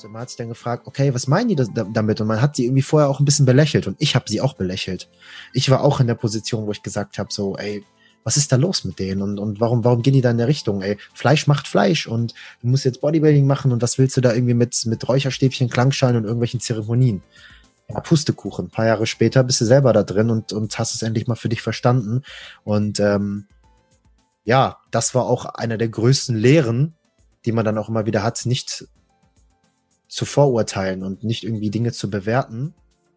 man hat sich dann gefragt, okay, was meinen die damit? Und man hat sie irgendwie vorher auch ein bisschen belächelt und ich habe sie auch belächelt. Ich war auch in der Position, wo ich gesagt habe, so, ey, was ist da los mit denen? Und warum gehen die da in der Richtung? Ey, Fleisch macht Fleisch und du musst jetzt Bodybuilding machen und was willst du da irgendwie mit Räucherstäbchen, Klangschalen und irgendwelchen Zeremonien? Ja, Pustekuchen. Ein paar Jahre später bist du selber da drin und hast es endlich mal für dich verstanden. Und ja, das war auch einer der größten Lehren, die man dann auch immer wieder hat, nicht zu vorurteilen und nicht irgendwie Dinge zu bewerten.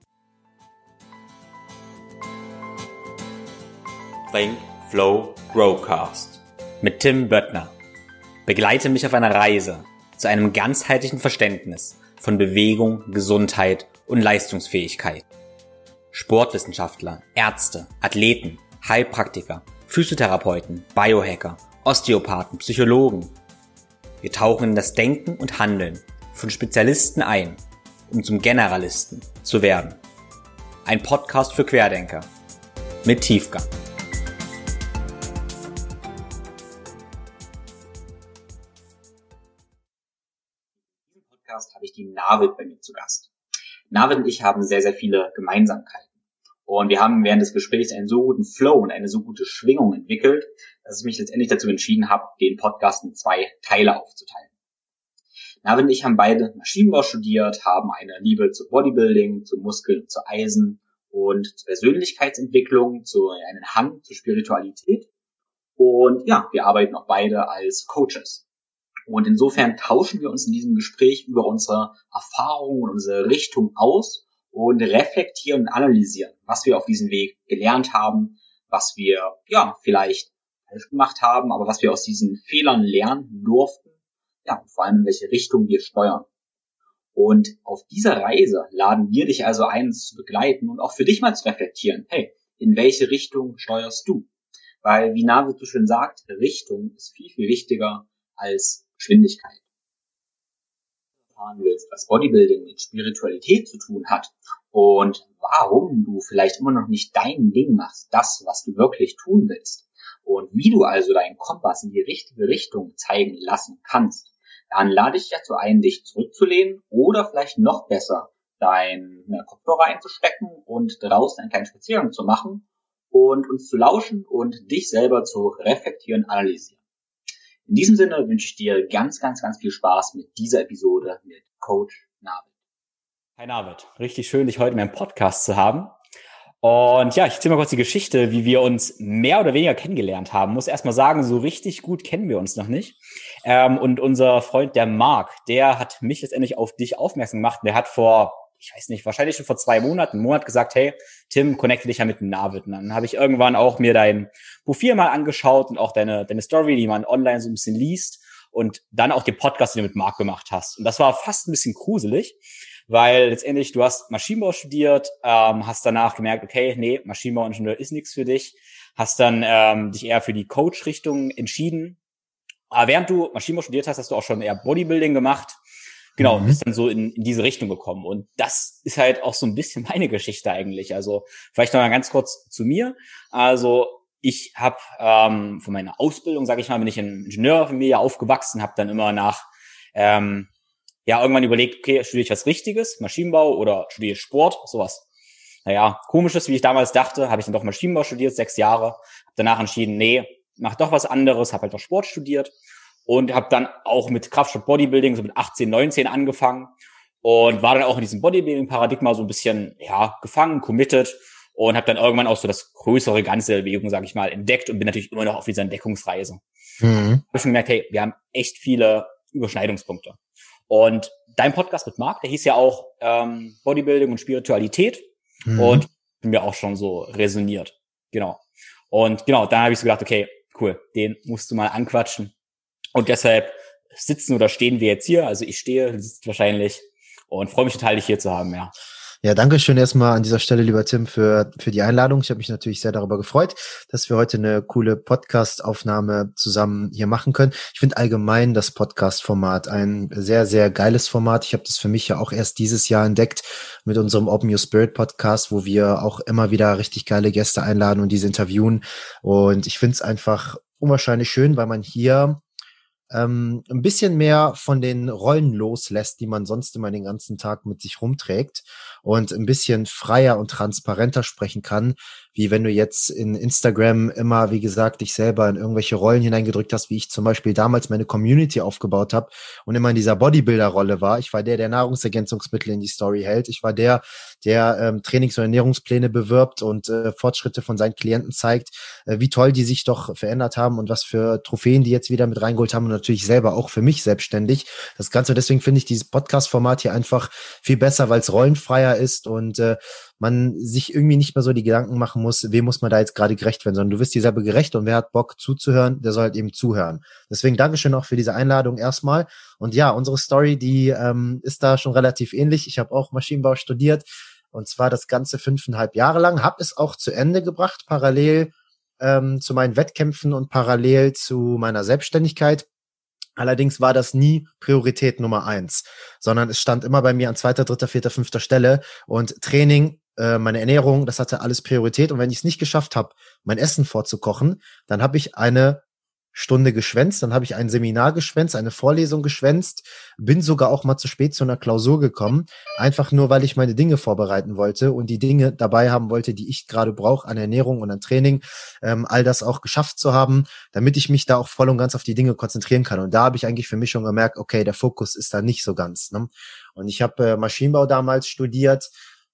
Think, Flow, Growcast mit Tim Böttner. Begleite mich auf einer Reise zu einem ganzheitlichen Verständnis von Bewegung, Gesundheit und Leistungsfähigkeit. Sportwissenschaftler, Ärzte, Athleten, Heilpraktiker, Physiotherapeuten, Biohacker, Osteopathen, Psychologen. Wir tauchen in das Denken und Handeln von Spezialisten ein, um zum Generalisten zu werden. Ein Podcast für Querdenker mit Tiefgang. In diesem Podcast habe ich die Navid bei mir zu Gast. Navid und ich haben sehr, sehr viele Gemeinsamkeiten. Und wir haben während des Gesprächs einen so guten Flow und eine so gute Schwingung entwickelt, dass ich mich letztendlich dazu entschieden habe, den Podcast in 2 Teile aufzuteilen. Navid und ich haben beide Maschinenbau studiert, haben eine Liebe zu Bodybuilding, zu Muskeln, zu Eisen und zur Persönlichkeitsentwicklung, zu einem Hang zur Spiritualität. Und ja, wir arbeiten auch beide als Coaches. Und insofern tauschen wir uns in diesem Gespräch über unsere Erfahrungen und unsere Richtung aus und reflektieren und analysieren, was wir auf diesem Weg gelernt haben, was wir ja vielleicht falsch gemacht haben, aber was wir aus diesen Fehlern lernen durften, ja, und vor allem in welche Richtung wir steuern. Und auf dieser Reise laden wir dich also ein, uns zu begleiten und auch für dich mal zu reflektieren, hey, in welche Richtung steuerst du? Weil, wie Navid so schön sagt, Richtung ist viel, viel wichtiger als Geschwindigkeit. Erfahren willst, was Bodybuilding mit Spiritualität zu tun hat und warum du vielleicht immer noch nicht dein Ding machst, das, was du wirklich tun willst und wie du also deinen Kompass in die richtige Richtung zeigen lassen kannst, dann lade ich dich dazu ein, dich zurückzulehnen oder vielleicht noch besser deine Kopfhörer einzustecken und draußen einen kleinen Spaziergang zu machen und uns zu lauschen und dich selber zu reflektieren, analysieren. In diesem Sinne wünsche ich dir ganz, ganz, ganz viel Spaß mit dieser Episode mit Coach Navid. Hi Navid, richtig schön, dich heute in meinem Podcast zu haben. Und ja, ich erzähle mal kurz die Geschichte, wie wir uns mehr oder weniger kennengelernt haben. Muss erst mal sagen, so richtig gut kennen wir uns noch nicht. Und unser Freund, der Marc, der hat mich letztendlich auf dich aufmerksam gemacht. Der hat ich weiß nicht, wahrscheinlich schon vor 2 Monaten, einen Monat gesagt, hey, Tim, connecte dich ja mit dem Navid. Und dann habe ich irgendwann auch mir dein Profil mal angeschaut und auch deine Story, die man online so ein bisschen liest und dann auch den Podcast, den du mit Marc gemacht hast. Und das war fast ein bisschen gruselig, weil letztendlich du hast Maschinenbau studiert, hast danach gemerkt, okay, nee, Maschinenbauingenieur ist nichts für dich, hast dann dich eher für die Coach-Richtung entschieden. Aber während du Maschinenbau studiert hast, hast du auch schon eher Bodybuilding gemacht. Genau, bist dann so in diese Richtung gekommen. Und das ist halt auch so ein bisschen meine Geschichte eigentlich. Also vielleicht noch mal ganz kurz zu mir. Also ich habe von meiner Ausbildung, sage ich mal, bin ich in Ingenieurfamilie aufgewachsen, habe dann immer irgendwann überlegt, okay, studiere ich was Richtiges, Maschinenbau oder studiere ich Sport, sowas. Naja, komisches, wie ich damals dachte, habe ich dann doch Maschinenbau studiert, 6 Jahre. Habe danach entschieden, nee, mach doch was anderes, habe halt doch Sport studiert. Und habe dann auch mit Kraftsport Bodybuilding so mit 18, 19 angefangen und war dann auch in diesem Bodybuilding-Paradigma so ein bisschen gefangen, committed und habe dann irgendwann auch so das größere Ganze der Bewegung, sage ich mal, entdeckt und bin natürlich immer noch auf dieser Entdeckungsreise. Habe ich schon gemerkt, hey, wir haben echt viele Überschneidungspunkte. Und dein Podcast mit Marc, der hieß ja auch Bodybuilding und Spiritualität und bin mir auch schon so resoniert. Genau. Und genau, dann habe ich so gedacht, okay, cool, den musst du mal anquatschen. Und deshalb sitzen oder stehen wir jetzt hier. Also ich stehe, du sitzt wahrscheinlich und freue mich total, dich hier zu haben, ja. Ja, danke schön erstmal an dieser Stelle, lieber Tim, für die Einladung. Ich habe mich natürlich sehr darüber gefreut, dass wir heute eine coole Podcast-Aufnahme zusammen hier machen können. Ich finde allgemein das Podcast-Format ein sehr, sehr geiles Format. Ich habe das für mich ja auch erst dieses Jahr entdeckt mit unserem Open Your Spirit Podcast, wo wir auch immer wieder richtig geile Gäste einladen und diese interviewen. Und ich finde es einfach unwahrscheinlich schön, weil man hier ein bisschen mehr von den Rollen loslässt, die man sonst immer den ganzen Tag mit sich rumträgt und ein bisschen freier und transparenter sprechen kann, wie wenn du jetzt in Instagram immer, wie gesagt, dich selber in irgendwelche Rollen hineingedrückt hast, wie ich zum Beispiel damals meine Community aufgebaut habe und immer in dieser Bodybuilder-Rolle war. Ich war der Nahrungsergänzungsmittel in die Story hält. Ich war der Trainings- und Ernährungspläne bewirbt und Fortschritte von seinen Klienten zeigt, wie toll die sich doch verändert haben und was für Trophäen die jetzt wieder mit reingeholt haben und natürlich selber auch für mich selbstständig. Das Ganze, deswegen finde ich dieses Podcast-Format hier einfach viel besser, weil es rollenfreier ist und man sich irgendwie nicht mehr so die Gedanken machen muss, wem muss man da jetzt gerade gerecht werden, sondern du wirst dir selber gerecht und wer hat Bock zuzuhören, der soll halt eben zuhören. Deswegen Dankeschön auch für diese Einladung erstmal. Und ja, unsere Story, die ist da schon relativ ähnlich. Ich habe auch Maschinenbau studiert und zwar das Ganze 5,5 Jahre lang, habe es auch zu Ende gebracht, parallel zu meinen Wettkämpfen und parallel zu meiner Selbstständigkeit. Allerdings war das nie Priorität Nummer 1, sondern es stand immer bei mir an 2., 3., 4., 5. Stelle und Training, meine Ernährung, das hatte alles Priorität. Und wenn ich es nicht geschafft habe, mein Essen vorzukochen, dann habe ich eine Stunde geschwänzt, dann habe ich ein Seminar geschwänzt, eine Vorlesung geschwänzt, bin sogar auch mal zu spät zu einer Klausur gekommen, einfach nur, weil ich meine Dinge vorbereiten wollte und die Dinge dabei haben wollte, die ich gerade brauche an Ernährung und an Training, all das auch geschafft zu haben, damit ich mich da auch voll und ganz auf die Dinge konzentrieren kann. Und da habe ich eigentlich für mich schon gemerkt, okay, der Fokus ist da nicht so ganz. Ne? Und ich habe Maschinenbau damals studiert,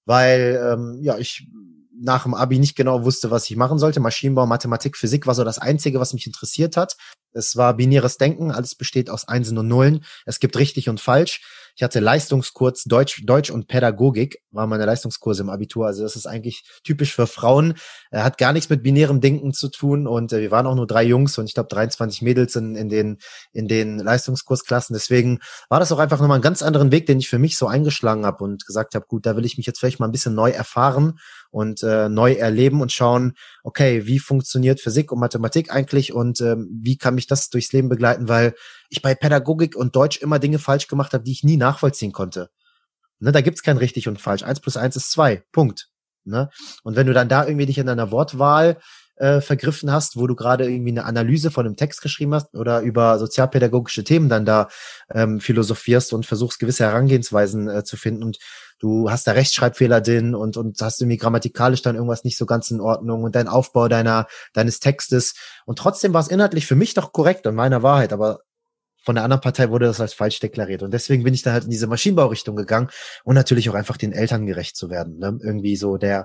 weil ich nach dem Abi nicht genau wusste, was ich machen sollte. Maschinenbau, Mathematik, Physik war so das Einzige, was mich interessiert hat. Es war binäres Denken, alles besteht aus Einsen und Nullen. Es gibt richtig und falsch. Ich hatte Leistungskurs Deutsch und Pädagogik, war meine Leistungskurse im Abitur. Also das ist eigentlich typisch für Frauen. Hat gar nichts mit binärem Denken zu tun. Und wir waren auch nur 3 Jungs und ich glaube 23 Mädels in den Leistungskursklassen. Deswegen war das auch einfach nochmal einen ganz anderen Weg, den ich für mich so eingeschlagen habe und gesagt habe, gut, da will ich mich jetzt vielleicht mal ein bisschen neu erfahren und neu erleben und schauen, okay, wie funktioniert Physik und Mathematik eigentlich und wie kann mich das durchs Leben begleiten, weil ich bei Pädagogik und Deutsch immer Dinge falsch gemacht habe, die ich nie nachvollziehen konnte. Ne, da gibt's kein richtig und falsch. 1 + 1 ist 2. Punkt. Ne? Und wenn du dann da irgendwie dich in deiner Wortwahl vergriffen hast, wo du gerade irgendwie eine Analyse von einem Text geschrieben hast oder über sozialpädagogische Themen dann da philosophierst und versuchst, gewisse Herangehensweisen zu finden und du hast da Rechtschreibfehler drin und hast irgendwie grammatikalisch dann irgendwas nicht so ganz in Ordnung und dein Aufbau deines Textes und trotzdem war es inhaltlich für mich doch korrekt und meiner Wahrheit, aber von der anderen Partei wurde das als falsch deklariert. Und deswegen bin ich da halt in diese Maschinenbaurichtung gegangen und natürlich auch einfach den Eltern gerecht zu werden. Ne? Irgendwie so der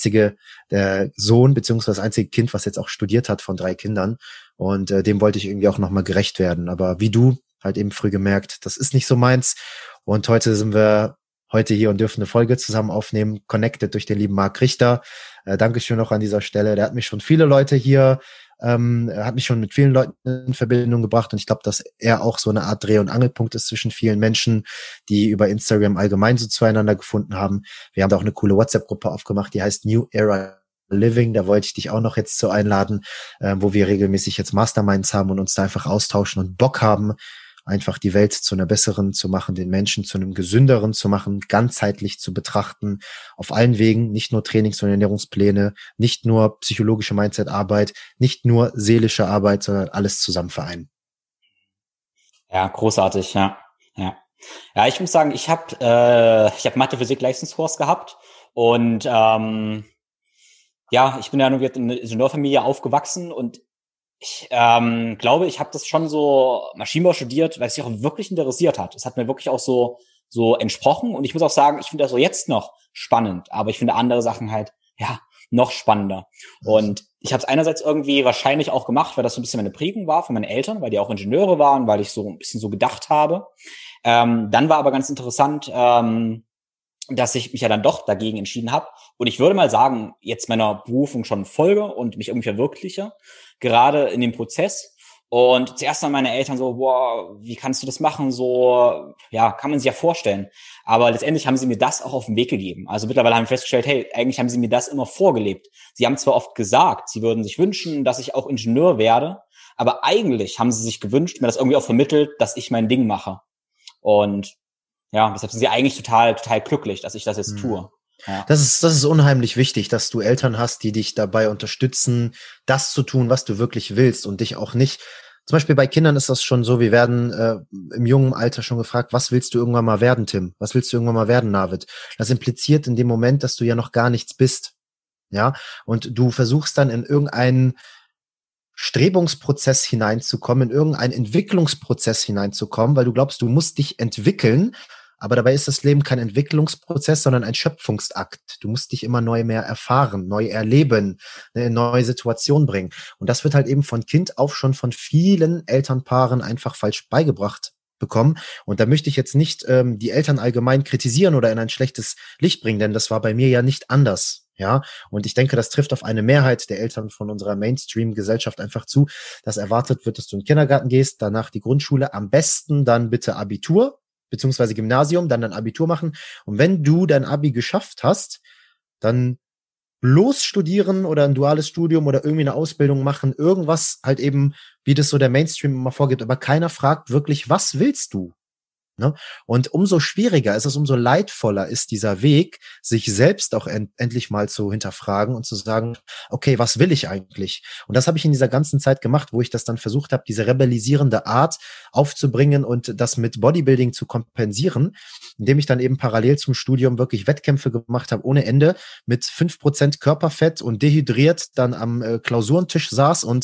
Sohn beziehungsweise das einzige Kind, was jetzt auch studiert hat von 3 Kindern. Und dem wollte ich irgendwie auch nochmal gerecht werden. Aber wie du halt eben früh gemerkt, das ist nicht so meins. Und heute sind wir hier und dürfen eine Folge zusammen aufnehmen, connected durch den lieben Marc Richter. Dankeschön noch an dieser Stelle. Der hat mich schon viele Leute hier er hat mich schon mit vielen Leuten in Verbindung gebracht und ich glaube, dass er auch so eine Art Dreh- und Angelpunkt ist zwischen vielen Menschen, die über Instagram allgemein so zueinander gefunden haben. Wir haben da auch eine coole WhatsApp-Gruppe aufgemacht, die heißt New Era Living, da wollte ich dich auch noch jetzt zu einladen, wo wir regelmäßig jetzt Masterminds haben und uns da einfach austauschen und Bock haben, einfach die Welt zu einer besseren zu machen, den Menschen zu einem gesünderen zu machen, ganzheitlich zu betrachten, auf allen Wegen, nicht nur Trainings- und Ernährungspläne, nicht nur psychologische Mindset-Arbeit, nicht nur seelische Arbeit, sondern alles zusammen vereinen. Ja, großartig, ja. Ja, ich muss sagen, ich habe Mathe-Physik-Leistungskurs gehabt und ich bin ja nur in einer Ingenieurfamilie aufgewachsen und ich glaube, ich habe das schon so Maschinenbau studiert, weil es mich auch wirklich interessiert hat. Es hat mir wirklich auch so entsprochen und ich muss auch sagen, ich finde das so jetzt noch spannend, aber ich finde andere Sachen halt, noch spannender. Und ich habe es einerseits irgendwie wahrscheinlich auch gemacht, weil das so ein bisschen meine Prägung war von meinen Eltern, weil die auch Ingenieure waren, weil ich so ein bisschen so gedacht habe. Dann war aber ganz interessant, dass ich mich ja dann doch dagegen entschieden habe. Und ich würde mal sagen, jetzt meiner Berufung schon folge und mich irgendwie verwirkliche, gerade in dem Prozess. Und zuerst waren meine Eltern so, boah, wie kannst du das machen? So, ja, kann man sich ja vorstellen. Aber letztendlich haben sie mir das auch auf den Weg gegeben. Also mittlerweile haben wir festgestellt, hey, eigentlich haben sie mir das immer vorgelebt. Sie haben zwar oft gesagt, sie würden sich wünschen, dass ich auch Ingenieur werde, aber eigentlich haben sie sich gewünscht, mir das irgendwie auch vermittelt, dass ich mein Ding mache. Und ja, deshalb sind sie eigentlich total glücklich, dass ich das jetzt tue. Ja. Das ist unheimlich wichtig, dass du Eltern hast, die dich dabei unterstützen, das zu tun, was du wirklich willst und dich auch nicht Zum Beispiel bei Kindern ist das schon so, wir werden im jungen Alter schon gefragt, was willst du irgendwann mal werden, Tim? Was willst du irgendwann mal werden, Navid? Das impliziert in dem Moment, dass du ja noch gar nichts bist. Ja, und du versuchst dann in irgendeinen Strebungsprozess hineinzukommen, in irgendeinen Entwicklungsprozess hineinzukommen, weil du glaubst, du musst dich entwickeln, aber dabei ist das Leben kein Entwicklungsprozess, sondern ein Schöpfungsakt. Du musst dich immer neu mehr erfahren, neu erleben, eine neue Situation bringen. Und das wird halt eben von Kind auf schon von vielen Elternpaaren einfach falsch beigebracht bekommen. Und da möchte ich jetzt nicht die Eltern allgemein kritisieren oder in ein schlechtes Licht bringen, denn das war bei mir ja nicht anders. Ja, und ich denke, das trifft auf eine Mehrheit der Eltern von unserer Mainstream-Gesellschaft einfach zu, dass erwartet wird, dass du in den Kindergarten gehst, danach die Grundschule, am besten dann bitte Abitur, beziehungsweise Gymnasium, dann dein Abitur machen. Und wenn du dein Abi geschafft hast, dann bloß studieren oder ein duales Studium oder irgendwie eine Ausbildung machen, irgendwas halt eben, wie das so der Mainstream immer vorgibt. Aber keiner fragt wirklich, was willst du? Ne? Und umso schwieriger ist es, umso leidvoller ist dieser Weg, sich selbst auch endlich mal zu hinterfragen und zu sagen, okay, was will ich eigentlich? Und das habe ich in dieser ganzen Zeit gemacht, wo ich das dann versucht habe, diese rebellisierende Art aufzubringen und das mit Bodybuilding zu kompensieren, indem ich dann eben parallel zum Studium wirklich Wettkämpfe gemacht habe ohne Ende, mit 5% Körperfett und dehydriert dann am Klausurentisch saß und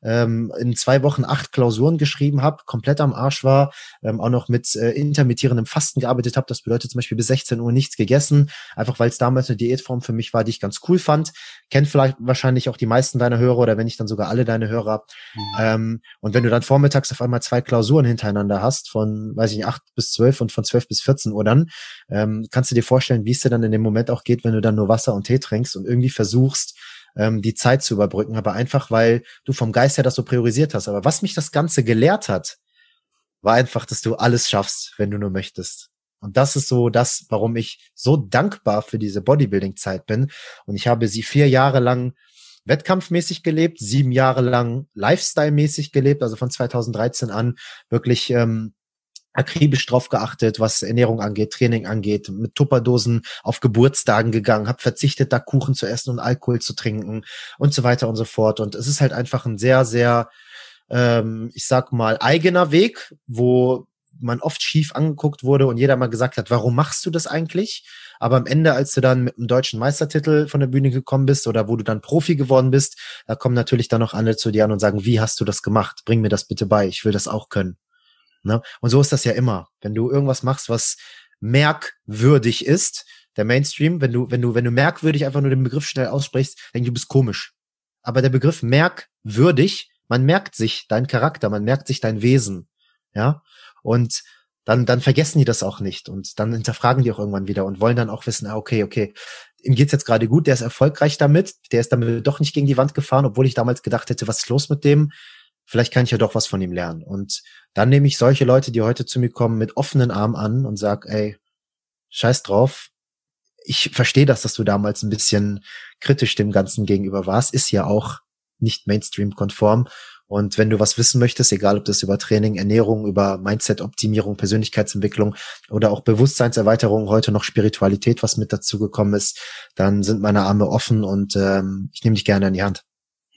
in 2 Wochen 8 Klausuren geschrieben habe, komplett am Arsch war, auch noch mit intermittierendem Fasten gearbeitet habe. Das bedeutet zum Beispiel bis 16 Uhr nichts gegessen, einfach weil es damals eine Diätform für mich war, die ich ganz cool fand. Kennt vielleicht wahrscheinlich auch die meisten deiner Hörer oder wenn nicht dann sogar alle deine Hörer. Und wenn du dann vormittags auf einmal 2 Klausuren hintereinander hast, von, weiß ich nicht, 8 bis 12 und von 12 bis 14 Uhr dann, kannst du dir vorstellen, wie es dir dann in dem Moment auch geht, wenn du dann nur Wasser und Tee trinkst und irgendwie versuchst, die Zeit zu überbrücken, aber einfach, weil du vom Geist her das so priorisiert hast. Aber was mich das Ganze gelehrt hat, war einfach, dass du alles schaffst, wenn du nur möchtest. Und das ist so das, warum ich so dankbar für diese Bodybuilding-Zeit bin. Und ich habe sie 4 Jahre lang wettkampfmäßig gelebt, 7 Jahre lang Lifestyle-mäßig gelebt, also von 2013 an wirklich akribisch drauf geachtet, was Ernährung angeht, Training angeht, mit Tupperdosen auf Geburtstagen gegangen, habe verzichtet, da Kuchen zu essen und Alkohol zu trinken und so weiter und so fort. Und es ist halt einfach ein sehr, sehr ich sag mal, eigener Weg, wo man oft schief angeguckt wurde und jeder mal gesagt hat, warum machst du das eigentlich? Aber am Ende, als du dann mit einem deutschen Meistertitel von der Bühne gekommen bist oder wo du dann Profi geworden bist, da kommen natürlich dann noch andere zu dir an und sagen, wie hast du das gemacht? Bring mir das bitte bei, ich will das auch können. Ne? Und so ist das ja immer. Wenn du irgendwas machst, was merkwürdig ist, der Mainstream, wenn du merkwürdig einfach nur den Begriff schnell aussprichst, denkst du bist komisch. Aber der Begriff merkwürdig, man merkt sich deinen Charakter, man merkt sich dein Wesen, ja, und dann vergessen die das auch nicht und dann hinterfragen die auch irgendwann wieder und wollen dann auch wissen, okay, ihm geht's jetzt gerade gut, der ist erfolgreich damit, der ist damit doch nicht gegen die Wand gefahren, obwohl ich damals gedacht hätte, was ist los mit dem? Vielleicht kann ich ja doch was von ihm lernen. Und dann nehme ich solche Leute, die heute zu mir kommen, mit offenen Armen an und sag, ey, scheiß drauf, ich verstehe das, dass du damals ein bisschen kritisch dem Ganzen gegenüber warst, ist ja auch nicht Mainstream-konform. Und wenn du was wissen möchtest, egal ob das über Training, Ernährung, über Mindset-Optimierung, Persönlichkeitsentwicklung oder auch Bewusstseinserweiterung, heute noch Spiritualität, was mit dazu gekommen ist, dann sind meine Arme offen und ich nehme dich gerne in die Hand.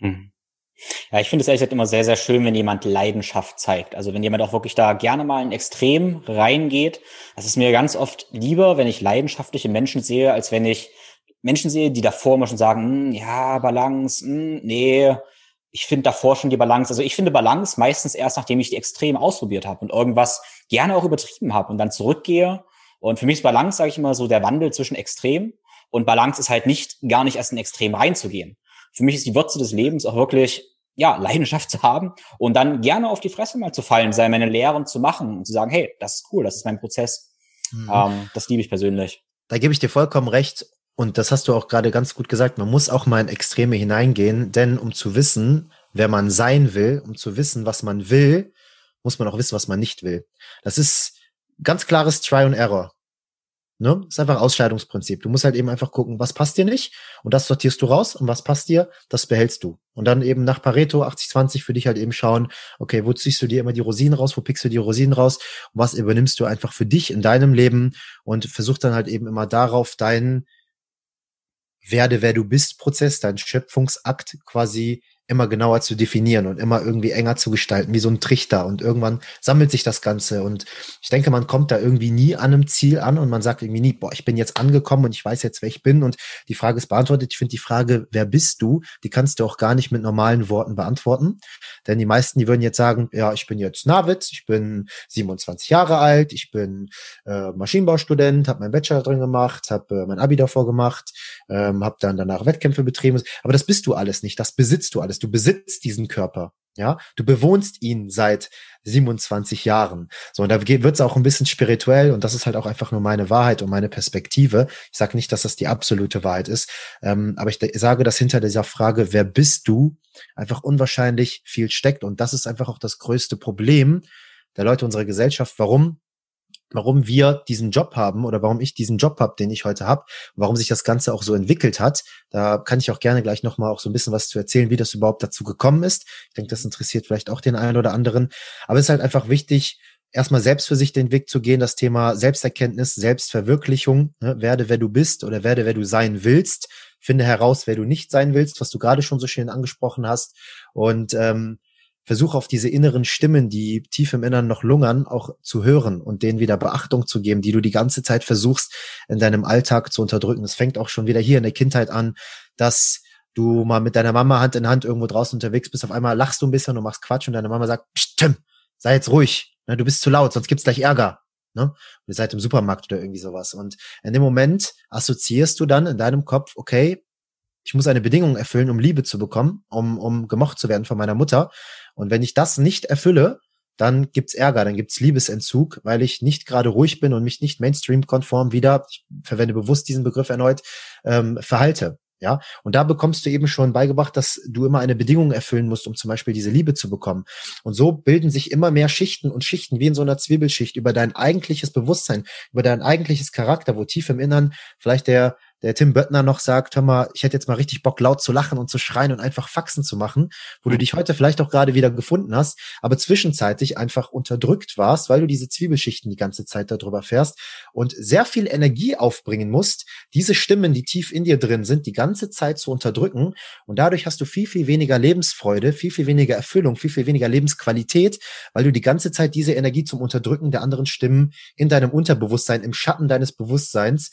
Ja, ich finde es ehrlich gesagt immer sehr, sehr schön, wenn jemand Leidenschaft zeigt. Also wenn jemand auch wirklich da gerne mal in Extrem reingeht. Das ist mir ganz oft lieber, wenn ich leidenschaftliche Menschen sehe, als wenn ich Menschen sehe, die davor mal schon sagen, ja, Balance, nee, ich finde davor schon die Balance. Also ich finde Balance meistens erst, nachdem ich die Extreme ausprobiert habe und irgendwas gerne auch übertrieben habe und dann zurückgehe. Und für mich ist Balance, sage ich immer, so der Wandel zwischen Extrem. Und Balance ist halt gar nicht erst in Extrem reinzugehen. Für mich ist die Wurzel des Lebens auch wirklich, ja, Leidenschaft zu haben und dann gerne auf die Fresse mal zu fallen, meine Lehren zu machen und zu sagen, hey, das ist cool, das ist mein Prozess. Das liebe ich persönlich. Da gebe ich dir vollkommen recht. Und das hast du auch gerade ganz gut gesagt. Man muss auch mal in Extreme hineingehen, denn um zu wissen, wer man sein will, um zu wissen, was man will, muss man auch wissen, was man nicht will. Das ist ganz klares Try and Error. Ne? Das ist einfach Ausscheidungsprinzip. Du musst halt eben einfach gucken, was passt dir nicht und das sortierst du raus und was passt dir, das behältst du. Und dann eben nach Pareto 80-20 für dich halt eben schauen, okay, wo ziehst du dir immer die Rosinen raus, wo pickst du die Rosinen raus und was übernimmst du einfach für dich in deinem Leben und versuch dann halt eben immer darauf deinen Werde, wer du bist Prozess, dein Schöpfungsakt quasi immer genauer zu definieren und immer irgendwie enger zu gestalten, wie so ein Trichter. Und irgendwann sammelt sich das Ganze. Und ich denke, man kommt da irgendwie nie an einem Ziel an und man sagt irgendwie nie, boah, ich bin jetzt angekommen und ich weiß jetzt, wer ich bin. Und die Frage ist beantwortet. Ich finde die Frage, wer bist du, die kannst du auch gar nicht mit normalen Worten beantworten. Denn die meisten, die würden jetzt sagen, ja, ich bin jetzt Navid, ich bin 27 Jahre alt, ich bin Maschinenbaustudent, habe meinen Bachelor drin gemacht, habe mein Abi davor gemacht, habe dann danach Wettkämpfe betrieben. Aber das bist du alles nicht, das besitzt du alles. Du besitzt diesen Körper, ja, du bewohnst ihn seit 27 Jahren. So, und da wird es auch ein bisschen spirituell und das ist halt auch einfach nur meine Wahrheit und meine Perspektive. Ich sage nicht, dass das die absolute Wahrheit ist, aber ich sage, dass hinter dieser Frage, wer bist du, einfach unwahrscheinlich viel steckt und das ist einfach auch das größte Problem der Leute unserer Gesellschaft. Warum wir diesen Job haben oder warum ich diesen Job habe, den ich heute habe, warum sich das Ganze auch so entwickelt hat. Da kann ich auch gerne gleich nochmal auch so ein bisschen was zu erzählen, wie das überhaupt dazu gekommen ist. Ich denke, das interessiert vielleicht auch den einen oder anderen. Aber es ist halt einfach wichtig, erstmal selbst für sich den Weg zu gehen, das Thema Selbsterkenntnis, Selbstverwirklichung, ne? Werde, wer du bist oder werde, wer du sein willst. Finde heraus, wer du nicht sein willst, was du gerade schon so schön angesprochen hast. Und versuch auf diese inneren Stimmen, die tief im Innern noch lungern, auch zu hören und denen wieder Beachtung zu geben, die du die ganze Zeit versuchst, in deinem Alltag zu unterdrücken. Es fängt auch schon wieder hier in der Kindheit an, dass du mal mit deiner Mama Hand in Hand irgendwo draußen unterwegs bist, auf einmal lachst du ein bisschen und machst Quatsch und deine Mama sagt, Psst, Tim, sei jetzt ruhig, ne, du bist zu laut, sonst gibt's gleich Ärger. Ne? Und ihr seid im Supermarkt oder irgendwie sowas. Und in dem Moment assoziierst du dann in deinem Kopf, okay, ich muss eine Bedingung erfüllen, um Liebe zu bekommen, um gemocht zu werden von meiner Mutter. Und wenn ich das nicht erfülle, dann gibt's Ärger, dann gibt's Liebesentzug, weil ich nicht gerade ruhig bin und mich nicht Mainstream-konform wieder, ich verwende bewusst diesen Begriff erneut, verhalte. Ja, und da bekommst du eben schon beigebracht, dass du immer eine Bedingung erfüllen musst, um zum Beispiel diese Liebe zu bekommen. Und so bilden sich immer mehr Schichten und Schichten wie in so einer Zwiebelschicht über dein eigentliches Bewusstsein, über dein eigentliches Charakter, wo tief im Innern vielleicht der Tim Böttner noch sagt, hör mal, ich hätte jetzt mal richtig Bock, laut zu lachen und zu schreien und einfach Faxen zu machen, wo du dich heute vielleicht auch gerade wieder gefunden hast, aber zwischenzeitlich einfach unterdrückt warst, weil du diese Zwiebelschichten die ganze Zeit darüber fährst und sehr viel Energie aufbringen musst, diese Stimmen, die tief in dir drin sind, die ganze Zeit zu unterdrücken und dadurch hast du viel, viel weniger Lebensfreude, viel, viel weniger Erfüllung, viel, viel weniger Lebensqualität, weil du die ganze Zeit diese Energie zum Unterdrücken der anderen Stimmen in deinem Unterbewusstsein, im Schatten deines Bewusstseins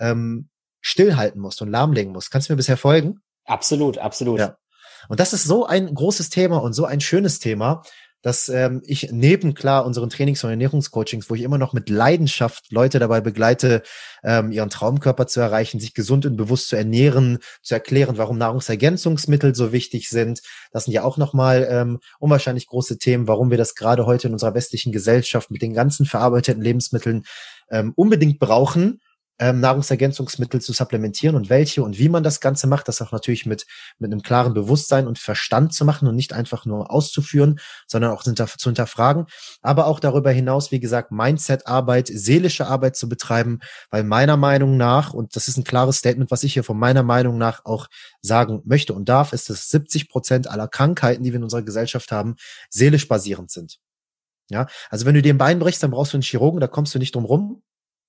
stillhalten musst und lahmlegen musst. Kannst du mir bisher folgen? Absolut, absolut. Ja. Und das ist so ein großes Thema und so ein schönes Thema, dass ich neben klar unseren Trainings- und Ernährungscoachings, wo ich immer noch mit Leidenschaft Leute dabei begleite, ihren Traumkörper zu erreichen, sich gesund und bewusst zu ernähren, zu erklären, warum Nahrungsergänzungsmittel so wichtig sind. Das sind ja auch nochmal unwahrscheinlich große Themen, warum wir das gerade heute in unserer westlichen Gesellschaft mit den ganzen verarbeiteten Lebensmitteln unbedingt brauchen, Nahrungsergänzungsmittel zu supplementieren und welche und wie man das Ganze macht, das auch natürlich mit einem klaren Bewusstsein und Verstand zu machen und nicht einfach nur auszuführen, sondern auch zu hinterfragen, aber auch darüber hinaus, wie gesagt, Mindset-Arbeit, seelische Arbeit zu betreiben, weil meiner Meinung nach, und das ist ein klares Statement, was ich hier von meiner Meinung nach auch sagen möchte und darf, ist, dass 70% aller Krankheiten, die wir in unserer Gesellschaft haben, seelisch basierend sind. Ja, also wenn du dir ein Bein brichst, dann brauchst du einen Chirurgen, da kommst du nicht drum rum.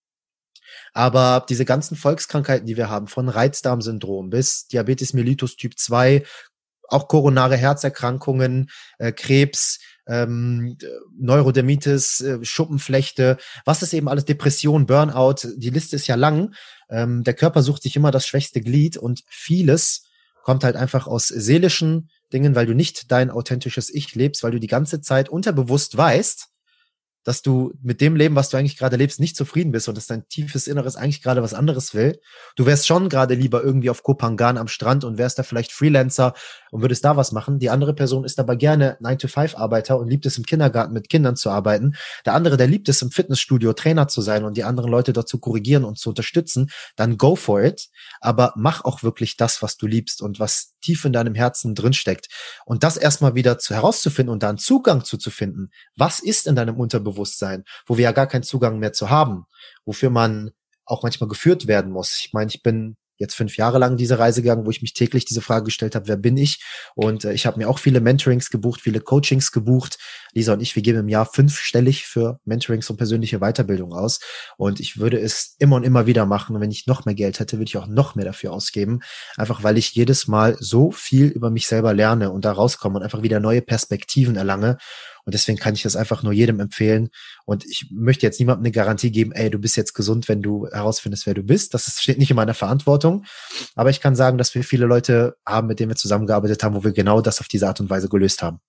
Aber diese ganzen Volkskrankheiten, die wir haben, von Reizdarmsyndrom bis Diabetes mellitus Typ 2, auch koronare Herzerkrankungen, Krebs, Neurodermitis, Schuppenflechte, was ist eben alles, Depression, Burnout, die Liste ist ja lang. Der Körper sucht sich immer das schwächste Glied und vieles kommt halt einfach aus seelischen Dingen, weil du nicht dein authentisches Ich lebst, weil du die ganze Zeit unterbewusst weißt, dass du mit dem Leben, was du eigentlich gerade lebst, nicht zufrieden bist und dass dein tiefes Inneres eigentlich gerade was anderes will. Du wärst schon gerade lieber irgendwie auf Koh Phangan am Strand und wärst da vielleicht Freelancer und würdest da was machen. Die andere Person ist aber gerne 9-to-5-Arbeiter und liebt es im Kindergarten mit Kindern zu arbeiten. Der andere, der liebt es im Fitnessstudio Trainer zu sein und die anderen Leute dort zu korrigieren und zu unterstützen. Dann go for it. Aber mach auch wirklich das, was du liebst und was tief in deinem Herzen drinsteckt. Und das erstmal wieder herauszufinden und da einen Zugang zu finden. Was ist in deinem Unterbewusstsein, wo wir ja gar keinen Zugang mehr zu haben, wofür man auch manchmal geführt werden muss. Ich meine, ich bin jetzt 5 Jahre lang diese Reise gegangen, wo ich mich täglich diese Frage gestellt habe, wer bin ich? Und ich habe mir auch viele Mentorings gebucht, viele Coachings gebucht, Lisa und ich, wir geben im Jahr 5-stellig für Mentorings und persönliche Weiterbildung aus. Und ich würde es immer und immer wieder machen. Und wenn ich noch mehr Geld hätte, würde ich auch noch mehr dafür ausgeben. Einfach weil ich jedes Mal so viel über mich selber lerne und da rauskomme und einfach wieder neue Perspektiven erlange. Und deswegen kann ich das einfach nur jedem empfehlen. Und ich möchte jetzt niemandem eine Garantie geben, ey, du bist jetzt gesund, wenn du herausfindest, wer du bist. Steht nicht in meiner Verantwortung. Aber ich kann sagen, dass wir viele Leute haben, mit denen wir zusammengearbeitet haben, wo wir genau das auf diese Art und Weise gelöst haben.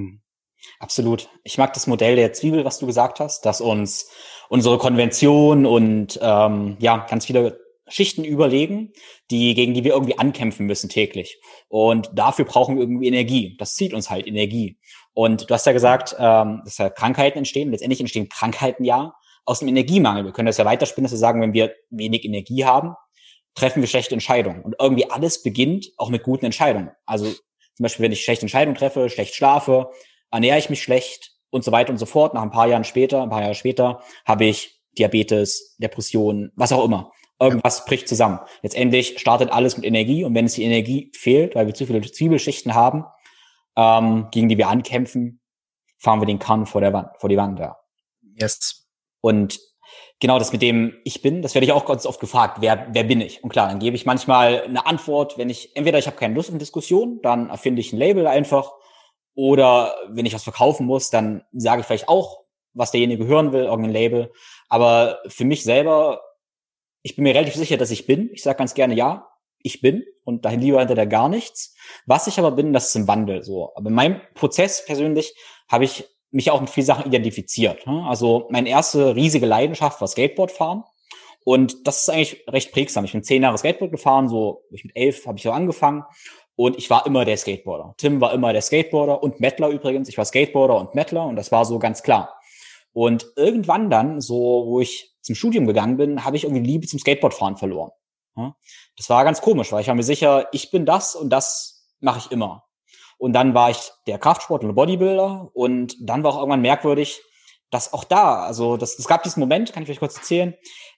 Absolut. Ich mag das Modell der Zwiebel, was du gesagt hast, dass uns unsere Konvention und ganz viele Schichten überlegen, gegen die wir irgendwie ankämpfen müssen täglich. Und dafür brauchen wir irgendwie Energie. Das zieht uns halt Energie. Und du hast ja gesagt, dass ja Krankheiten entstehen. Letztendlich entstehen Krankheiten ja aus dem Energiemangel. Wir können das ja weiterspinnen, dass wir sagen, wenn wir wenig Energie haben, treffen wir schlechte Entscheidungen. Und irgendwie alles beginnt auch mit guten Entscheidungen. Also zum Beispiel, wenn ich schlechte Entscheidungen treffe, schlecht schlafe, ernähre ich mich schlecht und so weiter und so fort. Nach ein paar Jahre später habe ich Diabetes, Depressionen, was auch immer. Irgendwas bricht zusammen. Letztendlich startet alles mit Energie und wenn es die Energie fehlt, weil wir zu viele Zwiebelschichten haben, gegen die wir ankämpfen, fahren wir den Kahn vor die Wand, ja. Yes. Und genau das mit dem Ich bin, das werde ich auch ganz oft gefragt, wer bin ich? Und klar, dann gebe ich manchmal eine Antwort, entweder ich habe keine Lust auf eine Diskussion, dann erfinde ich ein Label einfach, oder wenn ich was verkaufen muss, dann sage ich vielleicht auch, was derjenige hören will, irgendein Label. Aber für mich selber, ich bin mir relativ sicher, dass ich bin. Ich sage ganz gerne, ja, ich bin und dahin lieber hinter gar nichts. Was ich aber bin, das ist im Wandel so. Aber in meinem Prozess persönlich habe ich mich auch mit vielen Sachen identifiziert. Also meine erste riesige Leidenschaft war Skateboardfahren. Und das ist eigentlich recht prägsam. Ich bin 10 Jahre Skateboard gefahren, mit 11 habe ich so angefangen. Und ich war immer der Skateboarder. Tim war immer der Skateboarder und Mettler übrigens. Ich war Skateboarder und Mettler und das war so ganz klar. Und irgendwann dann, wo ich zum Studium gegangen bin, habe ich irgendwie Liebe zum Skateboardfahren verloren. Das war ganz komisch, weil ich war mir sicher, ich bin das und das mache ich immer. Und dann war ich der Kraftsportler und Bodybuilder und dann war auch irgendwann merkwürdig, dass auch es gab diesen Moment, kann ich euch kurz erzählen,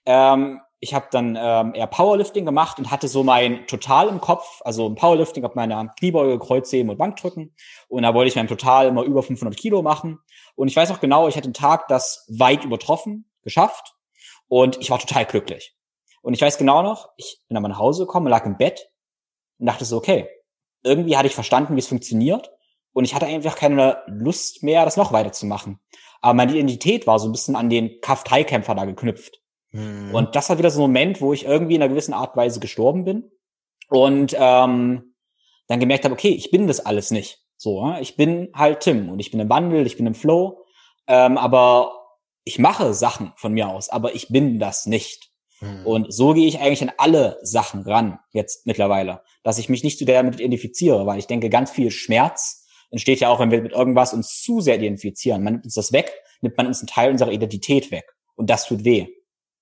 ich habe dann eher Powerlifting gemacht und hatte so mein Total im Kopf, also im Powerlifting auf meiner Kniebeuge, Kreuzheben und Bankdrücken und da wollte ich mein Total immer über 500 Kilo machen und ich weiß auch genau, ich hatte einen Tag das weit übertroffen, geschafft und ich war total glücklich. Und ich weiß genau noch, ich bin dann mal nach Hause gekommen, lag im Bett und dachte so, okay, irgendwie hatte ich verstanden, wie es funktioniert und ich hatte einfach keine Lust mehr, das noch weiterzumachen. Aber meine Identität war so ein bisschen an den Kraft-3-Kämpfer da geknüpft. Und das war wieder so ein Moment, wo ich irgendwie in einer gewissen Art und Weise gestorben bin und dann gemerkt habe, okay, ich bin das alles nicht. So, ich bin halt Tim und ich bin im Wandel, ich bin im Flow, aber ich mache Sachen von mir aus, aber ich bin das nicht. Und so gehe ich eigentlich an alle Sachen ran, jetzt mittlerweile, dass ich mich nicht zu damit identifiziere, weil ich denke, ganz viel Schmerz entsteht ja auch, wenn wir mit irgendwas uns zu sehr identifizieren. Man nimmt uns das weg, nimmt man uns einen Teil unserer Identität weg. Und das tut weh.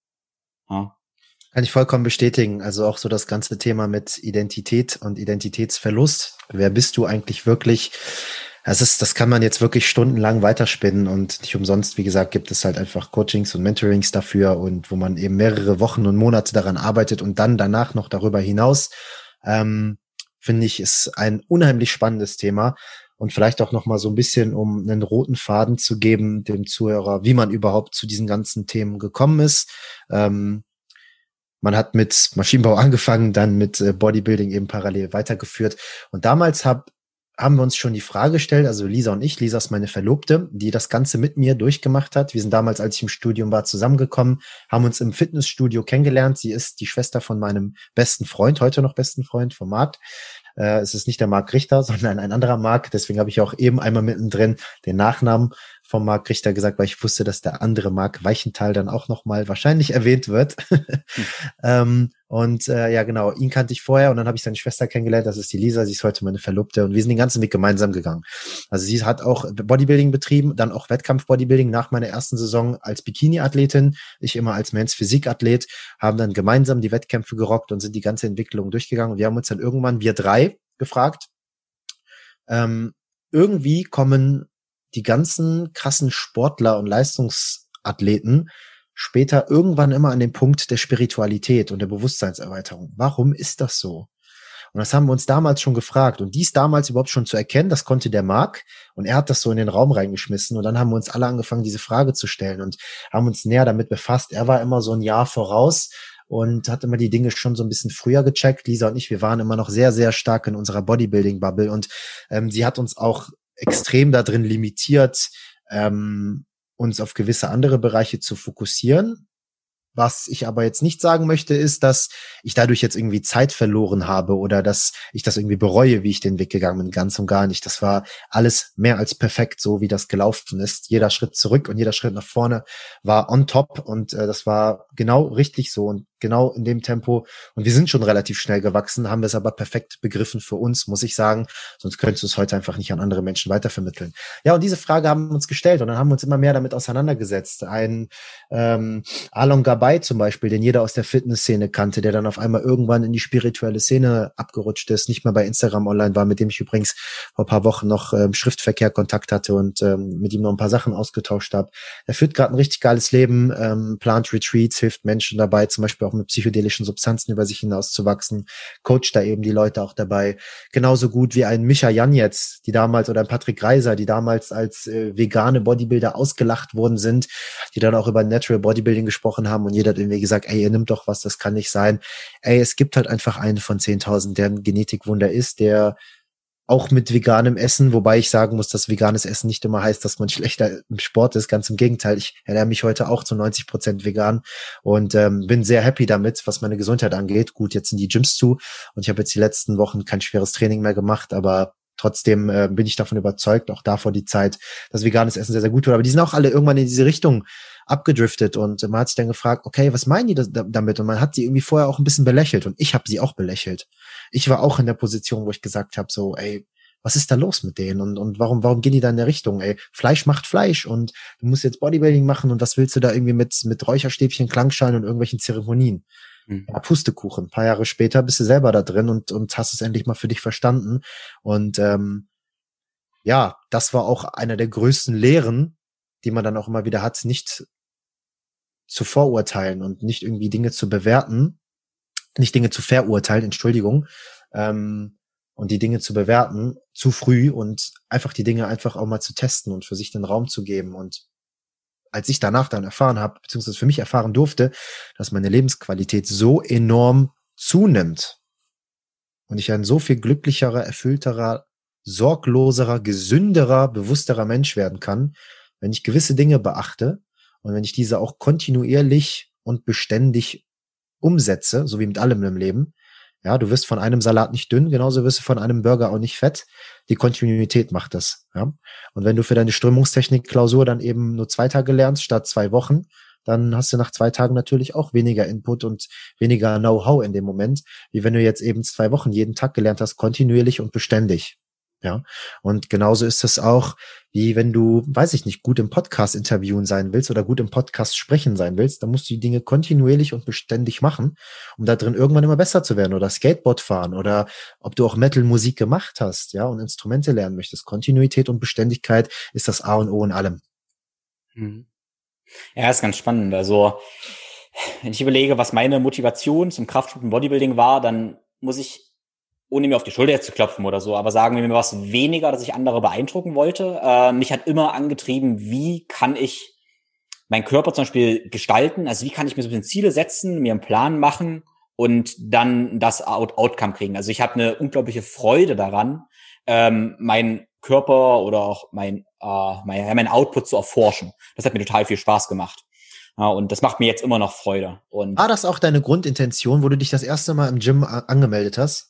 Ja. Kann ich vollkommen bestätigen. Also auch so das ganze Thema mit Identität und Identitätsverlust. Wer bist du eigentlich wirklich? Das kann man jetzt wirklich stundenlang weiterspinnen und nicht umsonst, wie gesagt, gibt es halt einfach Coachings und Mentorings dafür und wo man eben mehrere Wochen und Monate daran arbeitet und dann danach noch darüber hinaus, finde ich, ist ein unheimlich spannendes Thema und vielleicht auch noch mal so ein bisschen, um einen roten Faden zu geben dem Zuhörer, wie man überhaupt zu diesen ganzen Themen gekommen ist. Man hat mit Maschinenbau angefangen, dann mit Bodybuilding eben parallel weitergeführt und damals haben wir uns schon die Frage gestellt, also Lisa und ich, Lisa ist meine Verlobte, die das Ganze mit mir durchgemacht hat. Wir sind damals, als ich im Studium war, zusammengekommen, haben uns im Fitnessstudio kennengelernt. Sie ist die Schwester von meinem besten Freund, heute noch besten Freund, von Marc. Es ist nicht der Marc Richter, sondern ein anderer Marc. Deswegen habe ich auch eben einmal mittendrin den Nachnamen von Marc Richter gesagt, weil ich wusste, dass der andere Marc Weichenthal dann auch nochmal wahrscheinlich erwähnt wird. Ja, genau, ihn kannte ich vorher und dann habe ich seine Schwester kennengelernt, das ist die Lisa, sie ist heute meine Verlobte und wir sind den ganzen Weg gemeinsam gegangen. Also sie hat auch Bodybuilding betrieben, dann auch Wettkampf-Bodybuilding nach meiner ersten Saison als Bikini-Athletin, ich immer als Men's Physik-Athlet, haben dann gemeinsam die Wettkämpfe gerockt und sind die ganze Entwicklung durchgegangen und wir haben uns dann irgendwann, wir 3, gefragt, irgendwie kommen die ganzen krassen Sportler und Leistungsathleten später irgendwann immer an den Punkt der Spiritualität und der Bewusstseinserweiterung. Warum ist das so? Und das haben wir uns damals schon gefragt. Und dies damals überhaupt schon zu erkennen, das konnte der Marc. Und er hat das so in den Raum reingeschmissen. Und dann haben wir uns alle angefangen, diese Frage zu stellen und haben uns näher damit befasst. Er war immer so ein Jahr voraus und hat immer die Dinge schon so ein bisschen früher gecheckt. Lisa und ich, wir waren immer noch sehr, sehr stark in unserer Bodybuilding-Bubble. Und sie hat uns auch extrem da drin limitiert, uns auf gewisse andere Bereiche zu fokussieren. Was ich aber jetzt nicht sagen möchte, ist, dass ich dadurch jetzt irgendwie Zeit verloren habe oder dass ich das irgendwie bereue, wie ich den Weg gegangen bin, ganz und gar nicht. Das war alles mehr als perfekt, so wie das gelaufen ist. Jeder Schritt zurück und jeder Schritt nach vorne war on top und das war genau richtig so und genau in dem Tempo. Und wir sind schon relativ schnell gewachsen, haben es aber perfekt begriffen für uns, muss ich sagen. Sonst könntest du es heute einfach nicht an andere Menschen weitervermitteln. Ja, und diese Frage haben wir uns gestellt und dann haben wir uns immer mehr damit auseinandergesetzt. Ein Alon Gabay zum Beispiel, den jeder aus der Fitnessszene kannte, der dann auf einmal irgendwann in die spirituelle Szene abgerutscht ist, nicht mehr bei Instagram online war, mit dem ich übrigens vor ein paar Wochen noch Schriftverkehr Kontakt hatte und mit ihm noch ein paar Sachen ausgetauscht habe. Er führt gerade ein richtig geiles Leben, plant Retreats, hilft Menschen dabei, zum Beispiel auch mit psychedelischen Substanzen über sich hinauszuwachsen, coacht da eben die Leute auch dabei. Genauso gut wie ein Micha Janetz, die damals, oder ein Patrick Reiser, die damals als vegane Bodybuilder ausgelacht worden sind, die dann auch über Natural Bodybuilding gesprochen haben und jeder hat irgendwie gesagt, ey, ihr nimmt doch was, das kann nicht sein. Ey, es gibt halt einfach einen von 10.000, der ein Genetikwunder ist, der auch mit veganem Essen, wobei ich sagen muss, dass veganes Essen nicht immer heißt, dass man schlechter im Sport ist. Ganz im Gegenteil, ich ernähre mich heute auch zu 90% vegan und bin sehr happy damit, was meine Gesundheit angeht. Gut, jetzt sind die Gyms zu und ich habe jetzt die letzten Wochen kein schweres Training mehr gemacht, aber trotzdem bin ich davon überzeugt, auch davor die Zeit, dass veganes Essen sehr, sehr gut wird. Aber die sind auch alle irgendwann in diese Richtung abgedriftet und man hat sich dann gefragt, okay, was meinen die damit? Und man hat sie irgendwie vorher auch ein bisschen belächelt und ich habe sie auch belächelt. Ich war auch in der Position, wo ich gesagt habe, so, ey, was ist da los mit denen und warum gehen die da in der Richtung? Ey, Fleisch macht Fleisch und du musst jetzt Bodybuilding machen und was willst du da irgendwie mit Räucherstäbchen, Klangschalen und irgendwelchen Zeremonien? Ja, Pustekuchen. Ein paar Jahre später bist du selber da drin und hast es endlich mal für dich verstanden. Und ja, das war auch einer der größten Lehren, die man dann auch immer wieder hat, nicht zu vorurteilen und nicht irgendwie Dinge zu bewerten, nicht Dinge zu verurteilen, Entschuldigung, und die Dinge zu bewerten zu früh und einfach die Dinge einfach auch mal zu testen und für sich den Raum zu geben. Und als ich danach dann erfahren habe, beziehungsweise für mich erfahren durfte, dass meine Lebensqualität so enorm zunimmt und ich ein so viel glücklicherer, erfüllterer, sorgloserer, gesünderer, bewussterer Mensch werden kann, wenn ich gewisse Dinge beachte und wenn ich diese auch kontinuierlich und beständig umsetze, so wie mit allem im Leben. Ja, du wirst von einem Salat nicht dünn, genauso wirst du von einem Burger auch nicht fett. Die Kontinuität macht das. Ja? Und wenn du für deine Strömungstechnik-Klausur dann eben nur 2 Tage lernst statt 2 Wochen, dann hast du nach 2 Tagen natürlich auch weniger Input und weniger Know-how in dem Moment, wie wenn du jetzt eben 2 Wochen jeden Tag gelernt hast, kontinuierlich und beständig. Ja, und genauso ist es auch, wie wenn du, weiß ich nicht, gut im Podcast interviewen sein willst oder gut im Podcast sprechen sein willst, dann musst du die Dinge kontinuierlich und beständig machen, um da drin irgendwann immer besser zu werden oder Skateboard fahren oder ob du auch Metal-Musik gemacht hast, ja, und Instrumente lernen möchtest. Kontinuität und Beständigkeit ist das A und O in allem. Ja, ist ganz spannend. Also, wenn ich überlege, was meine Motivation zum Kraftsport und Bodybuilding war, dann muss ich, ohne mir auf die Schulter jetzt zu klopfen oder so, aber sagen wir mir was weniger, dass ich andere beeindrucken wollte. Mich hat immer angetrieben, wie kann ich meinen Körper zum Beispiel gestalten, also wie kann ich mir so ein bisschen Ziele setzen, mir einen Plan machen und dann das Outcome kriegen. Also ich habe eine unglaubliche Freude daran, meinen Körper oder auch mein Output zu erforschen. Das hat mir total viel Spaß gemacht. Ja, und das macht mir jetzt immer noch Freude. Und war das auch deine Grundintention, wo du dich das erste Mal im Gym angemeldet hast?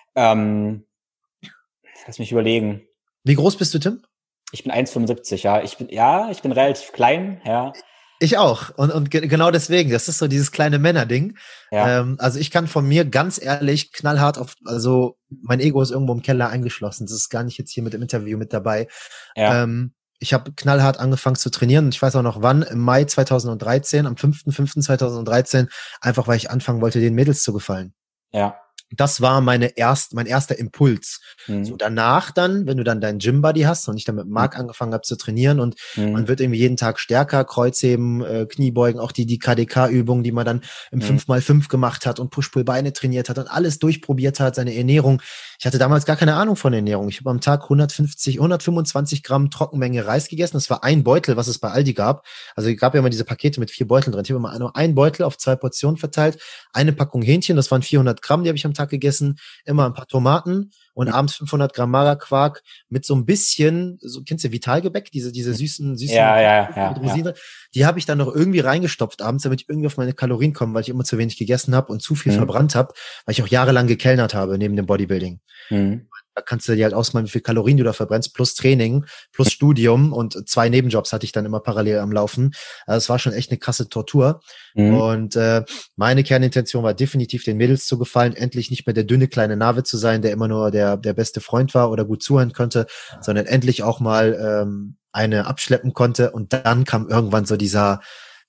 Lass mich überlegen. Wie groß bist du, Tim? Ich bin 1,75, ja. Ich bin relativ klein, ja. Ich auch. Und genau deswegen, das ist so dieses kleine Männerding. Ja. Also ich kann von mir ganz ehrlich knallhart also mein Ego ist irgendwo im Keller eingeschlossen. Das ist gar nicht jetzt hier mit dem Interview mit dabei. Ja. Ich habe knallhart angefangen zu trainieren und ich weiß auch noch wann, im Mai 2013, am 5.5.2013, einfach weil ich anfangen wollte, den Mädels zu gefallen. Ja. Das war mein erster Impuls. So danach dann, wenn du dann deinen Gym-Buddy hast und ich dann mit Marc angefangen habe zu trainieren und man wird irgendwie jeden Tag stärker, Kreuzheben, Kniebeugen, auch die KDK-Übungen, die man dann im 5x5 gemacht hat und Push-Pull-Beine trainiert hat und alles durchprobiert hat, seine Ernährung. Ich hatte damals gar keine Ahnung von Ernährung. Ich habe am Tag 125 Gramm Trockenmenge Reis gegessen. Das war ein Beutel, was es bei Aldi gab. Also es gab ja immer diese Pakete mit 4 Beuteln drin. Ich habe immer nur einen Beutel auf 2 Portionen verteilt. Eine Packung Hähnchen, das waren 400 Gramm, die habe ich am Tag gegessen. Immer ein paar Tomaten und abends 500 Gramm Magerquark mit so ein bisschen, so kennst du Vitalgebäck, diese süßen mit Rosinen. Die habe ich dann noch irgendwie reingestopft abends, damit ich irgendwie auf meine Kalorien komme, weil ich immer zu wenig gegessen habe und zu viel verbrannt habe, weil ich auch jahrelang gekellnert habe neben dem Bodybuilding. Da kannst du dir halt ausmalen, wie viel Kalorien du da verbrennst, plus Training, plus Studium und 2 Nebenjobs hatte ich dann immer parallel am Laufen. Also es war schon echt eine krasse Tortur. Und meine Kernintention war definitiv, den Mädels zu gefallen, endlich nicht mehr der dünne kleine Navid zu sein, der immer nur der beste Freund war oder gut zuhören konnte, sondern endlich auch mal eine abschleppen konnte. Und dann kam irgendwann so dieser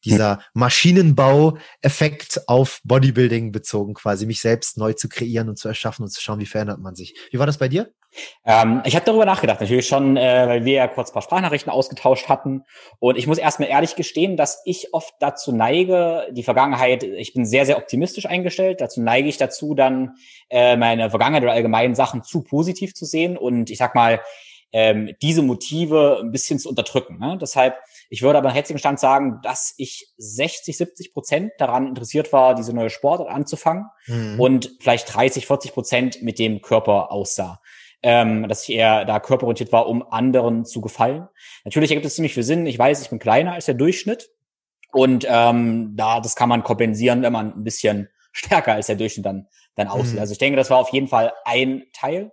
Maschinenbau-Effekt auf Bodybuilding bezogen, quasi mich selbst neu zu kreieren und zu erschaffen und zu schauen, wie verändert man sich. Wie war das bei dir? Ich habe darüber nachgedacht, natürlich schon, weil wir ja kurz ein paar Sprachnachrichten ausgetauscht hatten. Und ich muss erstmal ehrlich gestehen, dass ich oft dazu neige, die Vergangenheit, ich bin sehr, sehr optimistisch eingestellt, dazu neige ich dazu, dann meine Vergangenheit oder allgemeinen Sachen zu positiv zu sehen und ich sag mal, diese Motive ein bisschen zu unterdrücken. Ne? Deshalb, ich würde aber nach jetzigem Stand sagen, dass ich 60-70% daran interessiert war, diese neue Sportart anzufangen und vielleicht 30-40% mit dem Körper aussah. Dass ich eher da körperorientiert war, um anderen zu gefallen. Natürlich ergibt es ziemlich viel Sinn. Ich weiß, ich bin kleiner als der Durchschnitt und das kann man kompensieren, wenn man ein bisschen stärker als der Durchschnitt dann aussieht. Also ich denke, das war auf jeden Fall ein Teil.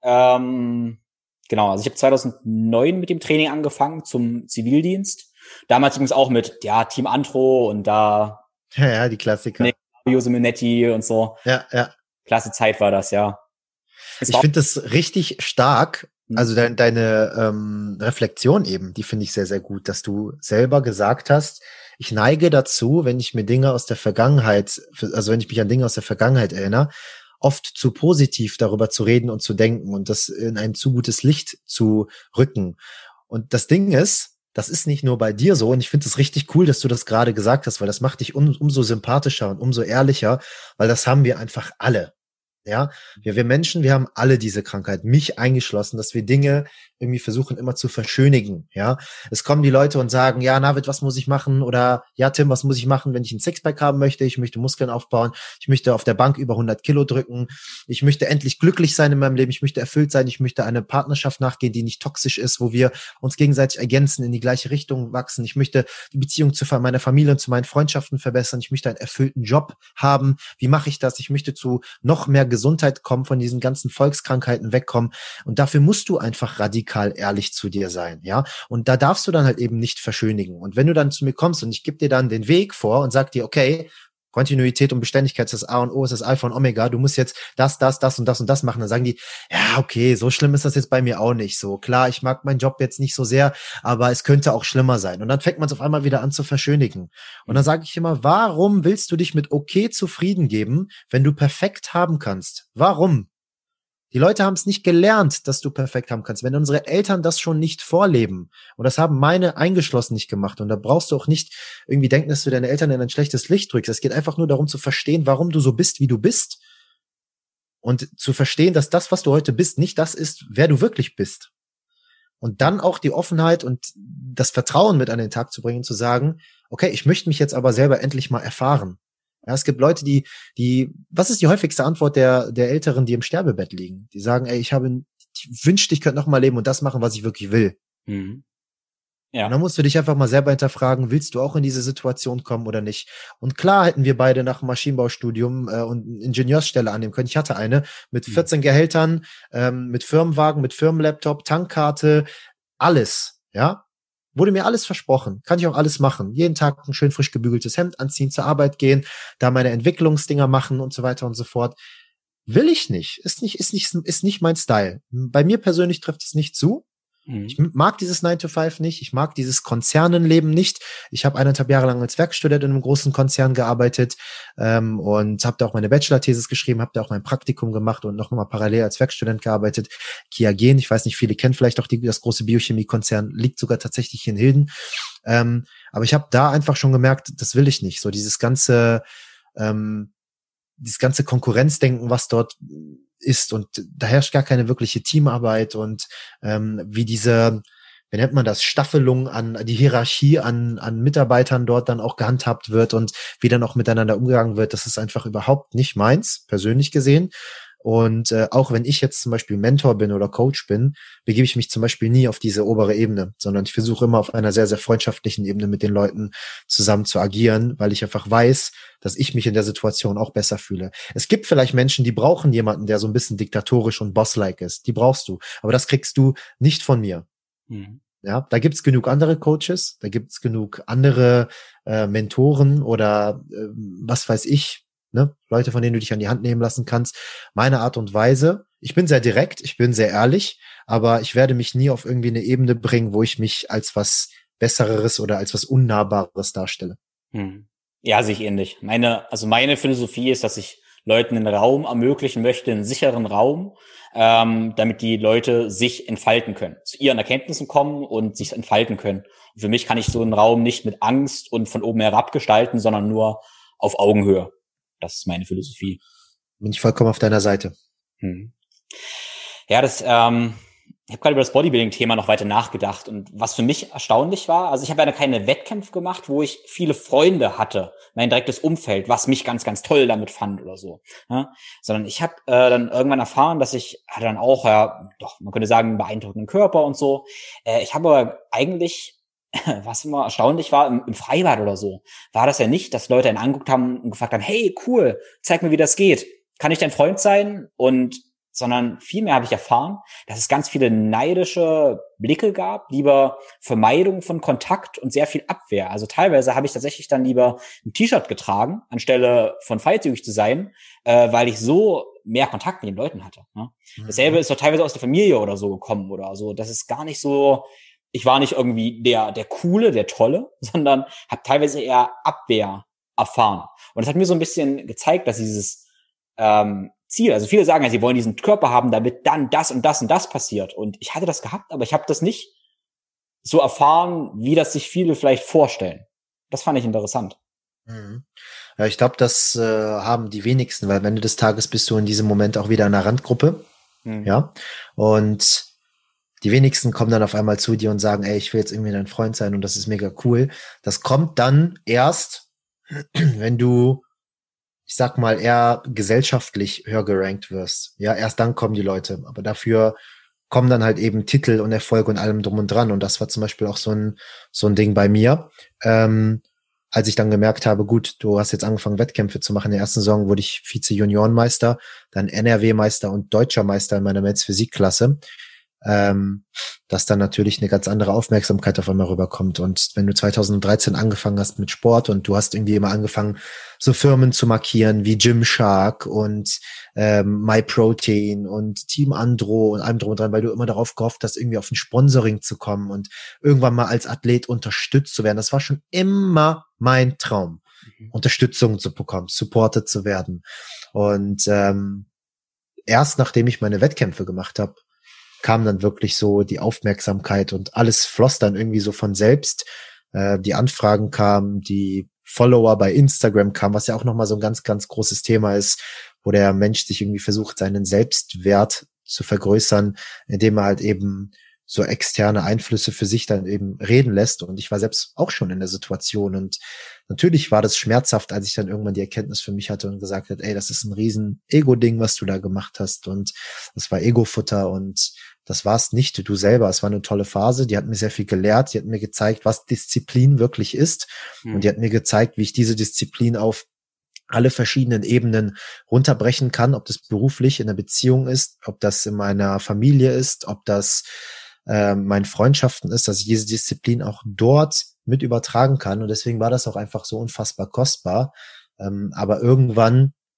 Genau, also ich habe 2009 mit dem Training angefangen zum Zivildienst. Damals übrigens auch mit Team Antro und da ja, die Klassiker. Jose Minetti und so. Ja. Klasse Zeit war das, ja. Ich finde das richtig stark. Also deine Reflexion eben, die finde ich sehr, sehr gut, dass du selber gesagt hast, ich neige dazu, wenn ich mir Dinge aus der Vergangenheit, also wenn ich mich an Dinge aus der Vergangenheit erinnere, oft zu positiv darüber zu reden und zu denken und das in ein zu gutes Licht zu rücken. Und das Ding ist, das ist nicht nur bei dir so und ich finde es richtig cool, dass du das gerade gesagt hast, weil das macht dich umso sympathischer und umso ehrlicher, weil das haben wir einfach alle. Ja, wir Menschen, wir haben alle diese Krankheit, mich eingeschlossen, dass wir Dinge irgendwie versuchen immer zu verschönigen, ja. Es kommen die Leute und sagen, ja, Navid, was muss ich machen? Oder, ja, Tim, was muss ich machen, wenn ich ein Sixpack haben möchte? Ich möchte Muskeln aufbauen. Ich möchte auf der Bank über 100 Kilo drücken. Ich möchte endlich glücklich sein in meinem Leben. Ich möchte erfüllt sein. Ich möchte eine Partnerschaft nachgehen, die nicht toxisch ist, wo wir uns gegenseitig ergänzen, in die gleiche Richtung wachsen. Ich möchte die Beziehung zu meiner Familie und zu meinen Freundschaften verbessern. Ich möchte einen erfüllten Job haben. Wie mache ich das? Ich möchte zu noch mehr Gesundheit kommen, von diesen ganzen Volkskrankheiten wegkommen. Und dafür musst du einfach radikal ehrlich zu dir sein, ja. Und da darfst du dann halt eben nicht verschönigen. Und wenn du dann zu mir kommst und ich gebe dir dann den Weg vor und sag dir, okay, Kontinuität und Beständigkeit ist das A und O, ist das Alpha und Omega, du musst jetzt das und das machen, dann sagen die, ja, okay, so schlimm ist das jetzt bei mir auch nicht so. Klar, ich mag meinen Job jetzt nicht so sehr, aber es könnte auch schlimmer sein. Und dann fängt man es auf einmal wieder an zu verschönigen. Und dann sage ich immer, warum willst du dich mit okay zufrieden geben, wenn du perfekt haben kannst? Warum? Die Leute haben es nicht gelernt, dass du perfekt haben kannst. Wenn unsere Eltern das schon nicht vorleben, und das haben meine eingeschlossen nicht gemacht, und da brauchst du auch nicht irgendwie denken, dass du deine Eltern in ein schlechtes Licht drückst. Es geht einfach nur darum zu verstehen, warum du so bist, wie du bist, und zu verstehen, dass das, was du heute bist, nicht das ist, wer du wirklich bist. Und dann auch die Offenheit und das Vertrauen mit an den Tag zu bringen, zu sagen, okay, ich möchte mich jetzt aber selber endlich mal erfahren. Ja, es gibt Leute, was ist die häufigste Antwort der Älteren, die im Sterbebett liegen? Die sagen, ey, ich wünschte, ich könnte noch mal leben und das machen, was ich wirklich will. Ja. Und dann musst du dich einfach mal selber hinterfragen, willst du auch in diese Situation kommen oder nicht? Und klar hätten wir beide nach dem Maschinenbaustudium und eine Ingenieursstelle annehmen können. Ich hatte eine mit 14 Gehältern, mit Firmenwagen, mit Firmenlaptop, Tankkarte, alles, ja. Wurde mir alles versprochen. Kann ich auch alles machen. Jeden Tag ein schön frisch gebügeltes Hemd anziehen, zur Arbeit gehen, da meine Entwicklungsdinger machen und so weiter und so fort. Will ich nicht. Ist nicht mein Style. Bei mir persönlich trifft es nicht zu. Ich mag dieses 9 to 5 nicht. Ich mag dieses Konzernenleben nicht. Ich habe 1,5 Jahre lang als Werkstudent in einem großen Konzern gearbeitet und habe da auch meine Bachelor-Thesis geschrieben, habe da auch mein Praktikum gemacht und noch mal parallel als Werkstudent gearbeitet. Kiagen, ich weiß nicht, viele kennen vielleicht auch das große Biochemiekonzern, liegt sogar tatsächlich in Hilden. Aber ich habe da einfach schon gemerkt, das will ich nicht. So dieses ganze Konkurrenzdenken, was dort ist, und da herrscht gar keine wirkliche Teamarbeit und wie nennt man das, Staffelung an die Hierarchie an Mitarbeitern dort dann auch gehandhabt wird und wie dann auch miteinander umgegangen wird, das ist einfach überhaupt nicht meins, persönlich gesehen. Und auch wenn ich jetzt zum Beispiel Mentor bin oder Coach bin, begebe ich mich zum Beispiel nie auf diese obere Ebene, sondern ich versuche immer auf einer sehr, sehr freundschaftlichen Ebene mit den Leuten zusammen zu agieren, weil ich einfach weiß, dass ich mich in der Situation auch besser fühle. Es gibt vielleicht Menschen, die brauchen jemanden, der so ein bisschen diktatorisch und boss-like ist. Die brauchst du. Aber das kriegst du nicht von mir. Ja, da gibt's genug andere Coaches, da gibt's genug andere Mentoren oder was weiß ich, ne? Leute, von denen du dich an die Hand nehmen lassen kannst. Meine Art und Weise, ich bin sehr direkt, ich bin sehr ehrlich, aber ich werde mich nie auf irgendwie eine Ebene bringen, wo ich mich als was Besseres oder als was Unnahbares darstelle. Ja, sehe ich ähnlich. Meine Philosophie ist, dass ich Leuten einen Raum ermöglichen möchte, einen sicheren Raum, damit die Leute sich entfalten können, zu ihren Erkenntnissen kommen und sich entfalten können. Und für mich kann ich so einen Raum nicht mit Angst und von oben herab gestalten, sondern nur auf Augenhöhe. Das ist meine Philosophie. Bin ich vollkommen auf deiner Seite. Ja, ich habe gerade über das Bodybuilding-Thema noch weiter nachgedacht, und was für mich erstaunlich war, also ich habe ja keine Wettkämpfe gemacht, wo ich viele Freunde hatte, mein direktes Umfeld, was mich ganz, ganz toll damit fand oder so, ja? Sondern ich habe dann irgendwann erfahren, dass ich hatte dann auch, man könnte sagen, einen beeindruckenden Körper und so. Ich habe aber eigentlich, was immer erstaunlich war, im Freibad oder so, war das ja nicht, dass Leute einen angeguckt haben und gefragt haben, hey, cool, zeig mir, wie das geht. Kann ich dein Freund sein? Sondern vielmehr habe ich erfahren, dass es ganz viele neidische Blicke gab, lieber Vermeidung von Kontakt und sehr viel Abwehr. Also teilweise habe ich tatsächlich dann lieber ein T-Shirt getragen, anstelle von freizügig zu sein, weil ich so mehr Kontakt mit den Leuten hatte. Ne? Dasselbe ist doch teilweise aus der Familie oder so gekommen oder so. Das ist gar nicht so, ich war nicht irgendwie der Coole, der Tolle, sondern habe teilweise eher Abwehr erfahren. Und das hat mir so ein bisschen gezeigt, dass dieses Ziel, also viele sagen ja, sie wollen diesen Körper haben, damit dann das und das und das passiert. Und ich hatte das gehabt, aber ich habe das nicht so erfahren, wie das sich viele vielleicht vorstellen. Das fand ich interessant. Ja, ich glaube, das haben die wenigsten, weil am Ende des Tages bist du in diesem Moment auch wieder in einer Randgruppe. Ja. Und die wenigsten kommen dann auf einmal zu dir und sagen, ey, ich will jetzt irgendwie dein Freund sein und das ist mega cool. Das kommt dann erst, wenn du, ich sag mal, eher gesellschaftlich höher gerankt wirst. Ja, erst dann kommen die Leute. Aber dafür kommen dann halt eben Titel und Erfolg und allem drum und dran. Und das war zum Beispiel auch so ein Ding bei mir. Als ich dann gemerkt habe, gut, du hast jetzt angefangen, Wettkämpfe zu machen. In der ersten Saison wurde ich Vize-Juniorenmeister, dann NRW-Meister und Deutscher Meister in meiner Men's-Physik-Klasse. Dass dann natürlich eine ganz andere Aufmerksamkeit auf einmal rüberkommt. Und wenn du 2013 angefangen hast mit Sport und du hast irgendwie immer angefangen, so Firmen zu markieren wie Gymshark und MyProtein und Team Andro und allem drum und dran, weil du immer darauf gehofft hast, irgendwie auf ein Sponsoring zu kommen und irgendwann mal als Athlet unterstützt zu werden. Das war schon immer mein Traum, Unterstützung zu bekommen, supported zu werden. Und erst nachdem ich meine Wettkämpfe gemacht habe, kam dann wirklich so die Aufmerksamkeit und alles floss dann irgendwie so von selbst. Die Anfragen kamen, die Follower bei Instagram kamen, was ja auch nochmal so ein ganz, ganz großes Thema ist, wo der Mensch sich irgendwie versucht, seinen Selbstwert zu vergrößern, indem er halt eben so externe Einflüsse für sich dann eben reden lässt. Und ich war selbst auch schon in der Situation. Und natürlich war das schmerzhaft, als ich dann irgendwann die Erkenntnis für mich hatte und gesagt hat, ey, das ist ein riesen Ego-Ding, was du da gemacht hast. Und das war Ego-Futter und das war's nicht du selber. Es war eine tolle Phase. Die hat mir sehr viel gelehrt. Die hat mir gezeigt, was Disziplin wirklich ist. Und die hat mir gezeigt, wie ich diese Disziplin auf alle verschiedenen Ebenen runterbrechen kann, ob das beruflich in einer Beziehung ist, ob das in meiner Familie ist, ob das meinen Freundschaften ist, dass ich diese Disziplin auch dort mit übertragen kann. Und deswegen war das auch einfach so unfassbar kostbar. Aber irgendwann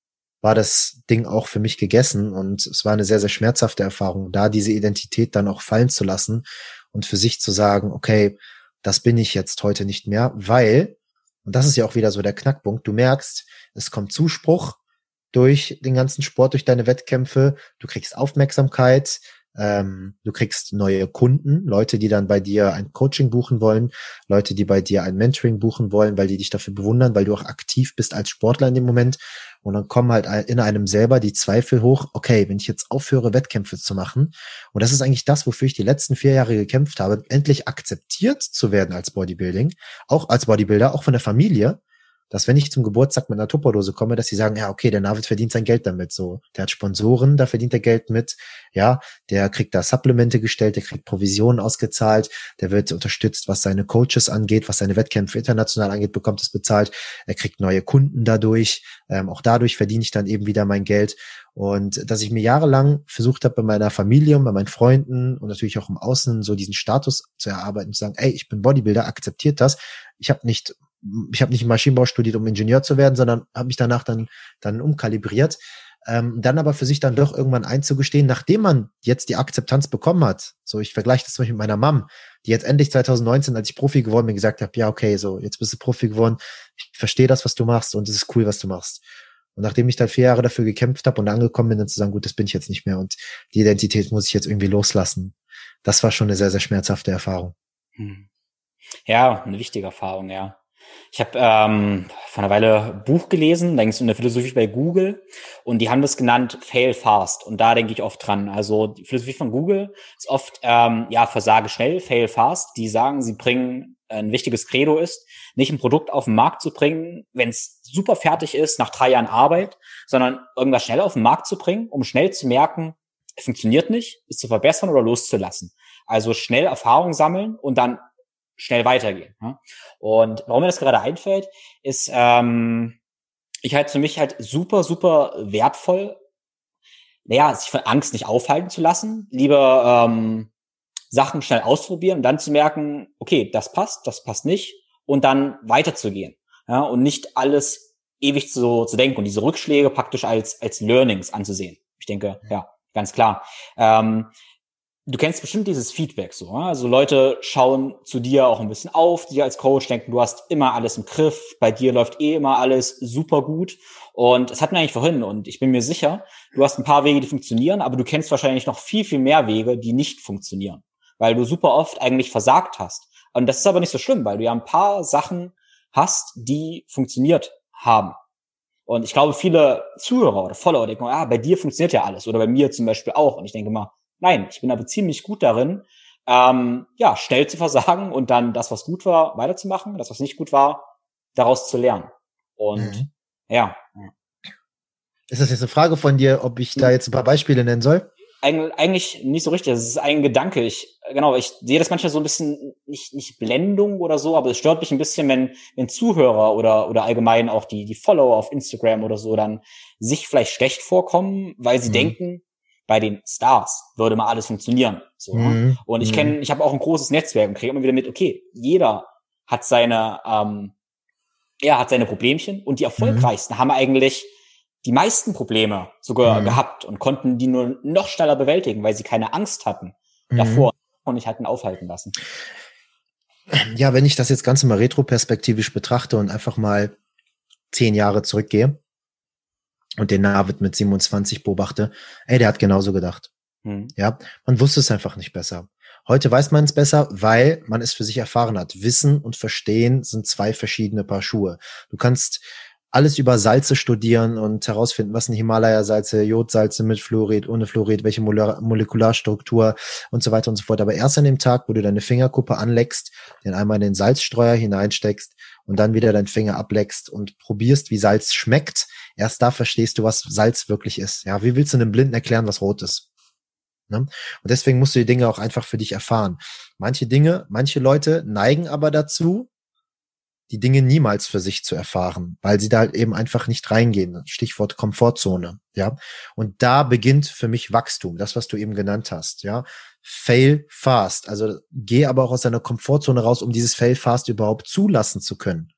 war das Ding auch für mich gegessen und es war eine sehr, sehr schmerzhafte Erfahrung, da diese Identität dann auch fallen zu lassen und für sich zu sagen, okay, das bin ich jetzt heute nicht mehr, weil, und das ist ja auch wieder so der Knackpunkt, du merkst, es kommt Zuspruch durch den ganzen Sport, durch deine Wettkämpfe, du kriegst Aufmerksamkeit, du kriegst neue Kunden, Leute, die dann bei dir ein Coaching buchen wollen, Leute, die bei dir ein Mentoring buchen wollen, weil die dich dafür bewundern, weil du auch aktiv bist als Sportler in dem Moment. Und dann kommen halt in einem selber die Zweifel hoch, okay, wenn ich jetzt aufhöre, Wettkämpfe zu machen, und das ist eigentlich das, wofür ich die letzten 4 Jahre gekämpft habe, endlich akzeptiert zu werden als auch als Bodybuilder, auch von der Familie, dass wenn ich zum Geburtstag mit einer Tupperdose komme, dass sie sagen, ja, okay, der Navid verdient sein Geld damit, so. Der hat Sponsoren, da verdient er Geld mit, ja, der kriegt da Supplemente gestellt, der kriegt Provisionen ausgezahlt, der wird unterstützt, was seine Coaches angeht, was seine Wettkämpfe international angeht, bekommt es bezahlt, er kriegt neue Kunden dadurch, auch dadurch verdiene ich dann eben wieder mein Geld. Und dass ich mir jahrelang versucht habe, bei meiner Familie und bei meinen Freunden und natürlich auch im Außen so diesen Status zu erarbeiten und zu sagen, ey, ich bin Bodybuilder, akzeptiert das. Ich habe nicht Maschinenbau studiert, um Ingenieur zu werden, sondern habe mich danach dann umkalibriert. Dann aber für sich dann doch irgendwann einzugestehen, nachdem man jetzt die Akzeptanz bekommen hat. So, ich vergleiche das zum Beispiel mit meiner Mom, die jetzt endlich 2019, als ich Profi geworden bin, gesagt habe, ja, okay, so, jetzt bist du Profi geworden, ich verstehe das, was du machst und es ist cool, was du machst. Und nachdem ich dann 4 Jahre dafür gekämpft habe und angekommen bin, dann zu sagen, gut, das bin ich jetzt nicht mehr und die Identität muss ich jetzt irgendwie loslassen. Das war schon eine sehr, sehr schmerzhafte Erfahrung. Ja, eine wichtige Erfahrung, ja. Ich habe vor einer Weile ein Buch gelesen, da ging es um eine Philosophie bei Google und die haben das genannt Fail Fast und da denke ich oft dran. Also die Philosophie von Google ist oft, versage schnell, fail fast. Die sagen, sie bringen, ein wichtiges Credo ist, nicht ein Produkt auf den Markt zu bringen, wenn es super fertig ist, nach 3 Jahren Arbeit, sondern irgendwas schnell auf den Markt zu bringen, um schnell zu merken, es funktioniert nicht, es zu verbessern oder loszulassen. Also schnell Erfahrung sammeln und dann schnell weitergehen. Ja? Und warum mir das gerade einfällt, ist, ich halte es für mich halt super, super wertvoll, sich von Angst nicht aufhalten zu lassen, lieber Sachen schnell ausprobieren und dann zu merken, okay, das passt nicht und dann weiterzugehen. Ja? Und nicht alles ewig zu denken und diese Rückschläge praktisch als Learnings anzusehen. Ich denke, ja, ganz klar. Du kennst bestimmt dieses Feedback so. Also Leute schauen zu dir auch ein bisschen auf, die als Coach denken, du hast immer alles im Griff, bei dir läuft immer alles super gut. Und das hatten wir eigentlich vorhin und ich bin mir sicher, du hast ein paar Wege, die funktionieren, aber du kennst wahrscheinlich noch viel, viel mehr Wege, die nicht funktionieren, weil du super oft eigentlich versagt hast. Und das ist aber nicht so schlimm, weil du ja ein paar Sachen hast, die funktioniert haben. Und ich glaube, viele Zuhörer oder Follower denken, bei dir funktioniert ja alles oder bei mir zum Beispiel auch. Und ich denke mal, nein, ich bin aber ziemlich gut darin, schnell zu versagen und dann das, was gut war, weiterzumachen, das, was nicht gut war, daraus zu lernen. Und ja. Ist das jetzt eine Frage von dir, ob ich da jetzt ein paar Beispiele nennen soll? Eigentlich nicht so richtig. Das ist ein Gedanke. Ich sehe das manchmal so ein bisschen, nicht Blendung oder so, aber es stört mich ein bisschen, wenn Zuhörer oder allgemein auch die Follower auf Instagram oder so dann sich vielleicht schlecht vorkommen, weil sie denken, bei den Stars würde mal alles funktionieren. So, Und ich habe auch ein großes Netzwerk und kriege immer wieder mit, okay, jeder hat seine Problemchen und die erfolgreichsten haben eigentlich die meisten Probleme sogar gehabt und konnten die nur noch schneller bewältigen, weil sie keine Angst hatten davor und nicht hatten aufhalten lassen. Ja, wenn ich das jetzt Ganze mal retroperspektivisch betrachte und einfach mal 10 Jahre zurückgehe und den Navid mit 27 beobachte, der hat genauso gedacht. Ja, man wusste es einfach nicht besser. Heute weiß man es besser, weil man es für sich erfahren hat. Wissen und Verstehen sind 2 verschiedene Paar Schuhe. Du kannst alles über Salze studieren und herausfinden, was sind Himalaya-Salze, Jodsalze mit Fluorid, ohne Fluorid, welche Molekularstruktur und so weiter und so fort. Aber erst an dem Tag, wo du deine Fingerkuppe anleckst, den einmal in den Salzstreuer hineinsteckst und dann wieder deinen Finger ableckst und probierst, wie Salz schmeckt, erst da verstehst du, was Salz wirklich ist. Ja, wie willst du einem Blinden erklären, was rot ist? Ne? Und deswegen musst du die Dinge auch einfach für dich erfahren. Manche Leute neigen aber dazu, die Dinge niemals für sich zu erfahren, weil sie da halt eben einfach nicht reingehen. Stichwort Komfortzone, ja. Und da beginnt für mich Wachstum, das, was du eben genannt hast, ja. Fail fast, also geh aber auch aus deiner Komfortzone raus, um dieses Fail fast überhaupt zulassen zu können.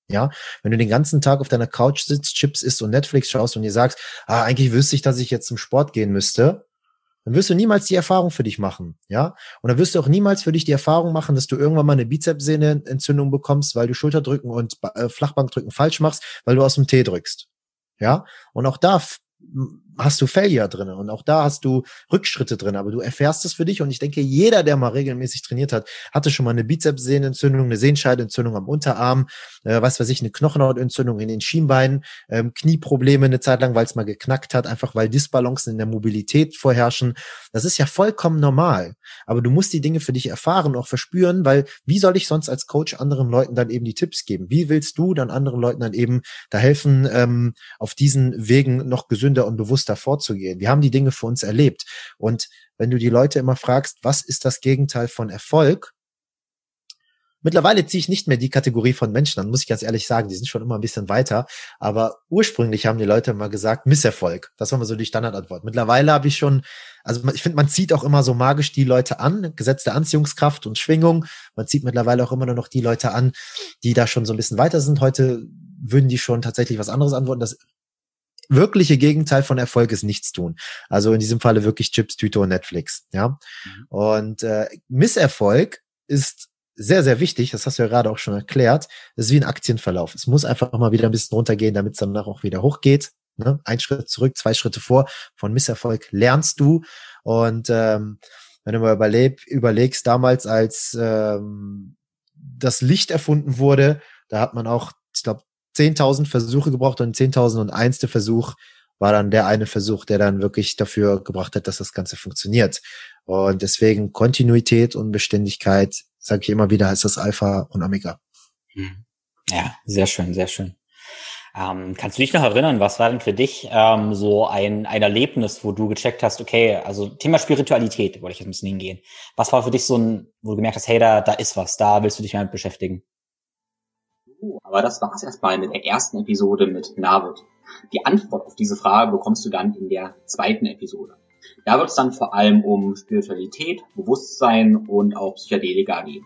Ja, wenn du den ganzen Tag auf deiner Couch sitzt, Chips isst und Netflix schaust und dir sagst, eigentlich wüsste ich, dass ich jetzt zum Sport gehen müsste, dann wirst du niemals die Erfahrung für dich machen, ja? Und dann wirst du auch niemals für dich die Erfahrung machen, dass du irgendwann mal eine Bizepssehnenentzündung bekommst, weil du Schulterdrücken und Flachbankdrücken falsch machst, weil du aus dem Tee drückst, ja? Und auch da hast du Failure drin und auch da hast du Rückschritte drin, aber du erfährst es für dich und ich denke, jeder, der mal regelmäßig trainiert hat, hatte schon mal eine Bizepssehnenentzündung, eine Sehenscheidenentzündung am Unterarm, eine Knochenhautentzündung in den Schienbeinen, Knieprobleme eine Zeit lang, weil es mal geknackt hat, einfach weil Disbalancen in der Mobilität vorherrschen. Das ist ja vollkommen normal, aber du musst die Dinge für dich erfahren, auch verspüren, weil wie soll ich sonst als Coach anderen Leuten dann eben die Tipps geben? Wie willst du dann anderen Leuten dann eben da helfen, auf diesen Wegen noch gesünder und bewusster vorzugehen? Wir haben die Dinge für uns erlebt. Und wenn du die Leute immer fragst, was ist das Gegenteil von Erfolg? Mittlerweile ziehe ich nicht mehr die Kategorie von Menschen an, muss ich ganz ehrlich sagen, die sind schon immer ein bisschen weiter, aber ursprünglich haben die Leute immer gesagt, Misserfolg. Das war immer so die Standardantwort. Mittlerweile habe ich schon, also ich finde, man zieht auch immer so magisch die Leute an, Gesetz der Anziehungskraft und Schwingung. Man zieht mittlerweile auch immer nur noch die Leute an, die da schon so ein bisschen weiter sind. Heute würden die schon tatsächlich was anderes antworten. Das wirkliche Gegenteil von Erfolg ist nichts tun. Also in diesem Falle wirklich Chips, Tüte und Netflix. Ja. Und Misserfolg ist sehr, sehr wichtig. Das hast du ja gerade auch schon erklärt. Das ist wie ein Aktienverlauf. Es muss einfach mal wieder ein bisschen runtergehen, damit es danach auch wieder hochgeht. Ne? 1 Schritt zurück, 2 Schritte vor. Von Misserfolg lernst du. Und wenn du mal überlegst, damals als das Licht erfunden wurde, da hat man auch, ich glaube, 10.000 Versuche gebraucht und 10.001. Versuch war dann der eine Versuch, der dann wirklich dafür gebracht hat, dass das Ganze funktioniert. Und deswegen Kontinuität und Beständigkeit, sage ich immer wieder, heißt das Alpha und Omega. Ja, sehr schön, sehr schön. Kannst du dich noch erinnern, was war denn für dich so ein Erlebnis, wo du gecheckt hast, okay, also Thema Spiritualität, wollte ich jetzt ein bisschen hingehen. Was war für dich so wo du gemerkt hast, hey, da ist was, da willst du dich damit beschäftigen? Aber das war's erstmal mit der ersten Episode mit Navid. Die Antwort auf diese Frage bekommst du dann in der zweiten Episode. Da wird es dann vor allem um Spiritualität, Bewusstsein und auch Psychedelika gehen.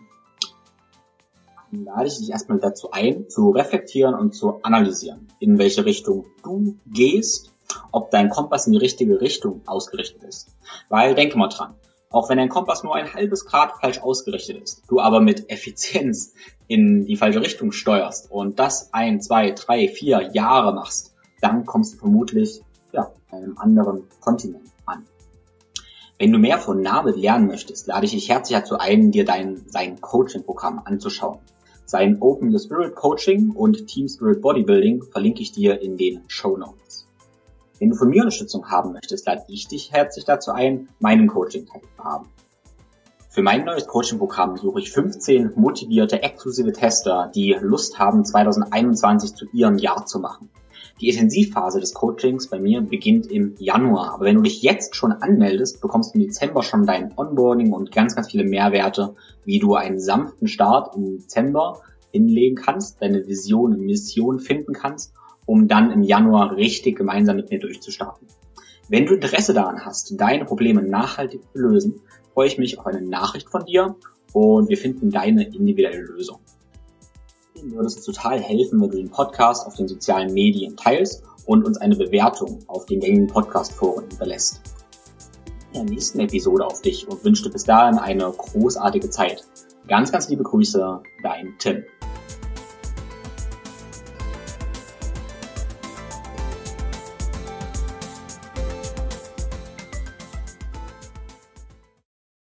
Dann lade ich dich erstmal dazu ein, zu reflektieren und zu analysieren, in welche Richtung du gehst, ob dein Kompass in die richtige Richtung ausgerichtet ist. Weil, denke mal dran, auch wenn dein Kompass nur ein halbes Grad falsch ausgerichtet ist, du aber mit Effizienz in die falsche Richtung steuerst und das 1, 2, 3, 4 Jahre machst, dann kommst du vermutlich an einem anderen Kontinent an. Wenn du mehr von Navid lernen möchtest, lade ich dich herzlich dazu ein, dir sein Coaching-Programm anzuschauen. Sein Open Your Spirit Coaching und Team Spirit Bodybuilding verlinke ich dir in den Shownotes. Wenn du von mir Unterstützung haben möchtest, lade ich dich herzlich dazu ein, meinen Coaching teilzuhaben. Für mein neues Coaching-Programm suche ich 15 motivierte, exklusive Tester, die Lust haben, 2021 zu ihrem Jahr zu machen. Die Intensivphase des Coachings bei mir beginnt im Januar, aber wenn du dich jetzt schon anmeldest, bekommst du im Dezember schon dein Onboarding und ganz, ganz viele Mehrwerte, wie du einen sanften Start im Dezember hinlegen kannst, deine Vision und Mission finden kannst, um dann im Januar richtig gemeinsam mit mir durchzustarten. Wenn du Interesse daran hast, deine Probleme nachhaltig zu lösen, freue ich mich auf eine Nachricht von dir und wir finden deine individuelle Lösung. Mir würde es total helfen, wenn du den Podcast auf den sozialen Medien teilst und uns eine Bewertung auf den gängigen Podcast-Foren hinterlässt. In der nächsten Episode auf dich und wünsche dir bis dahin eine großartige Zeit. Ganz, ganz liebe Grüße, dein Tim.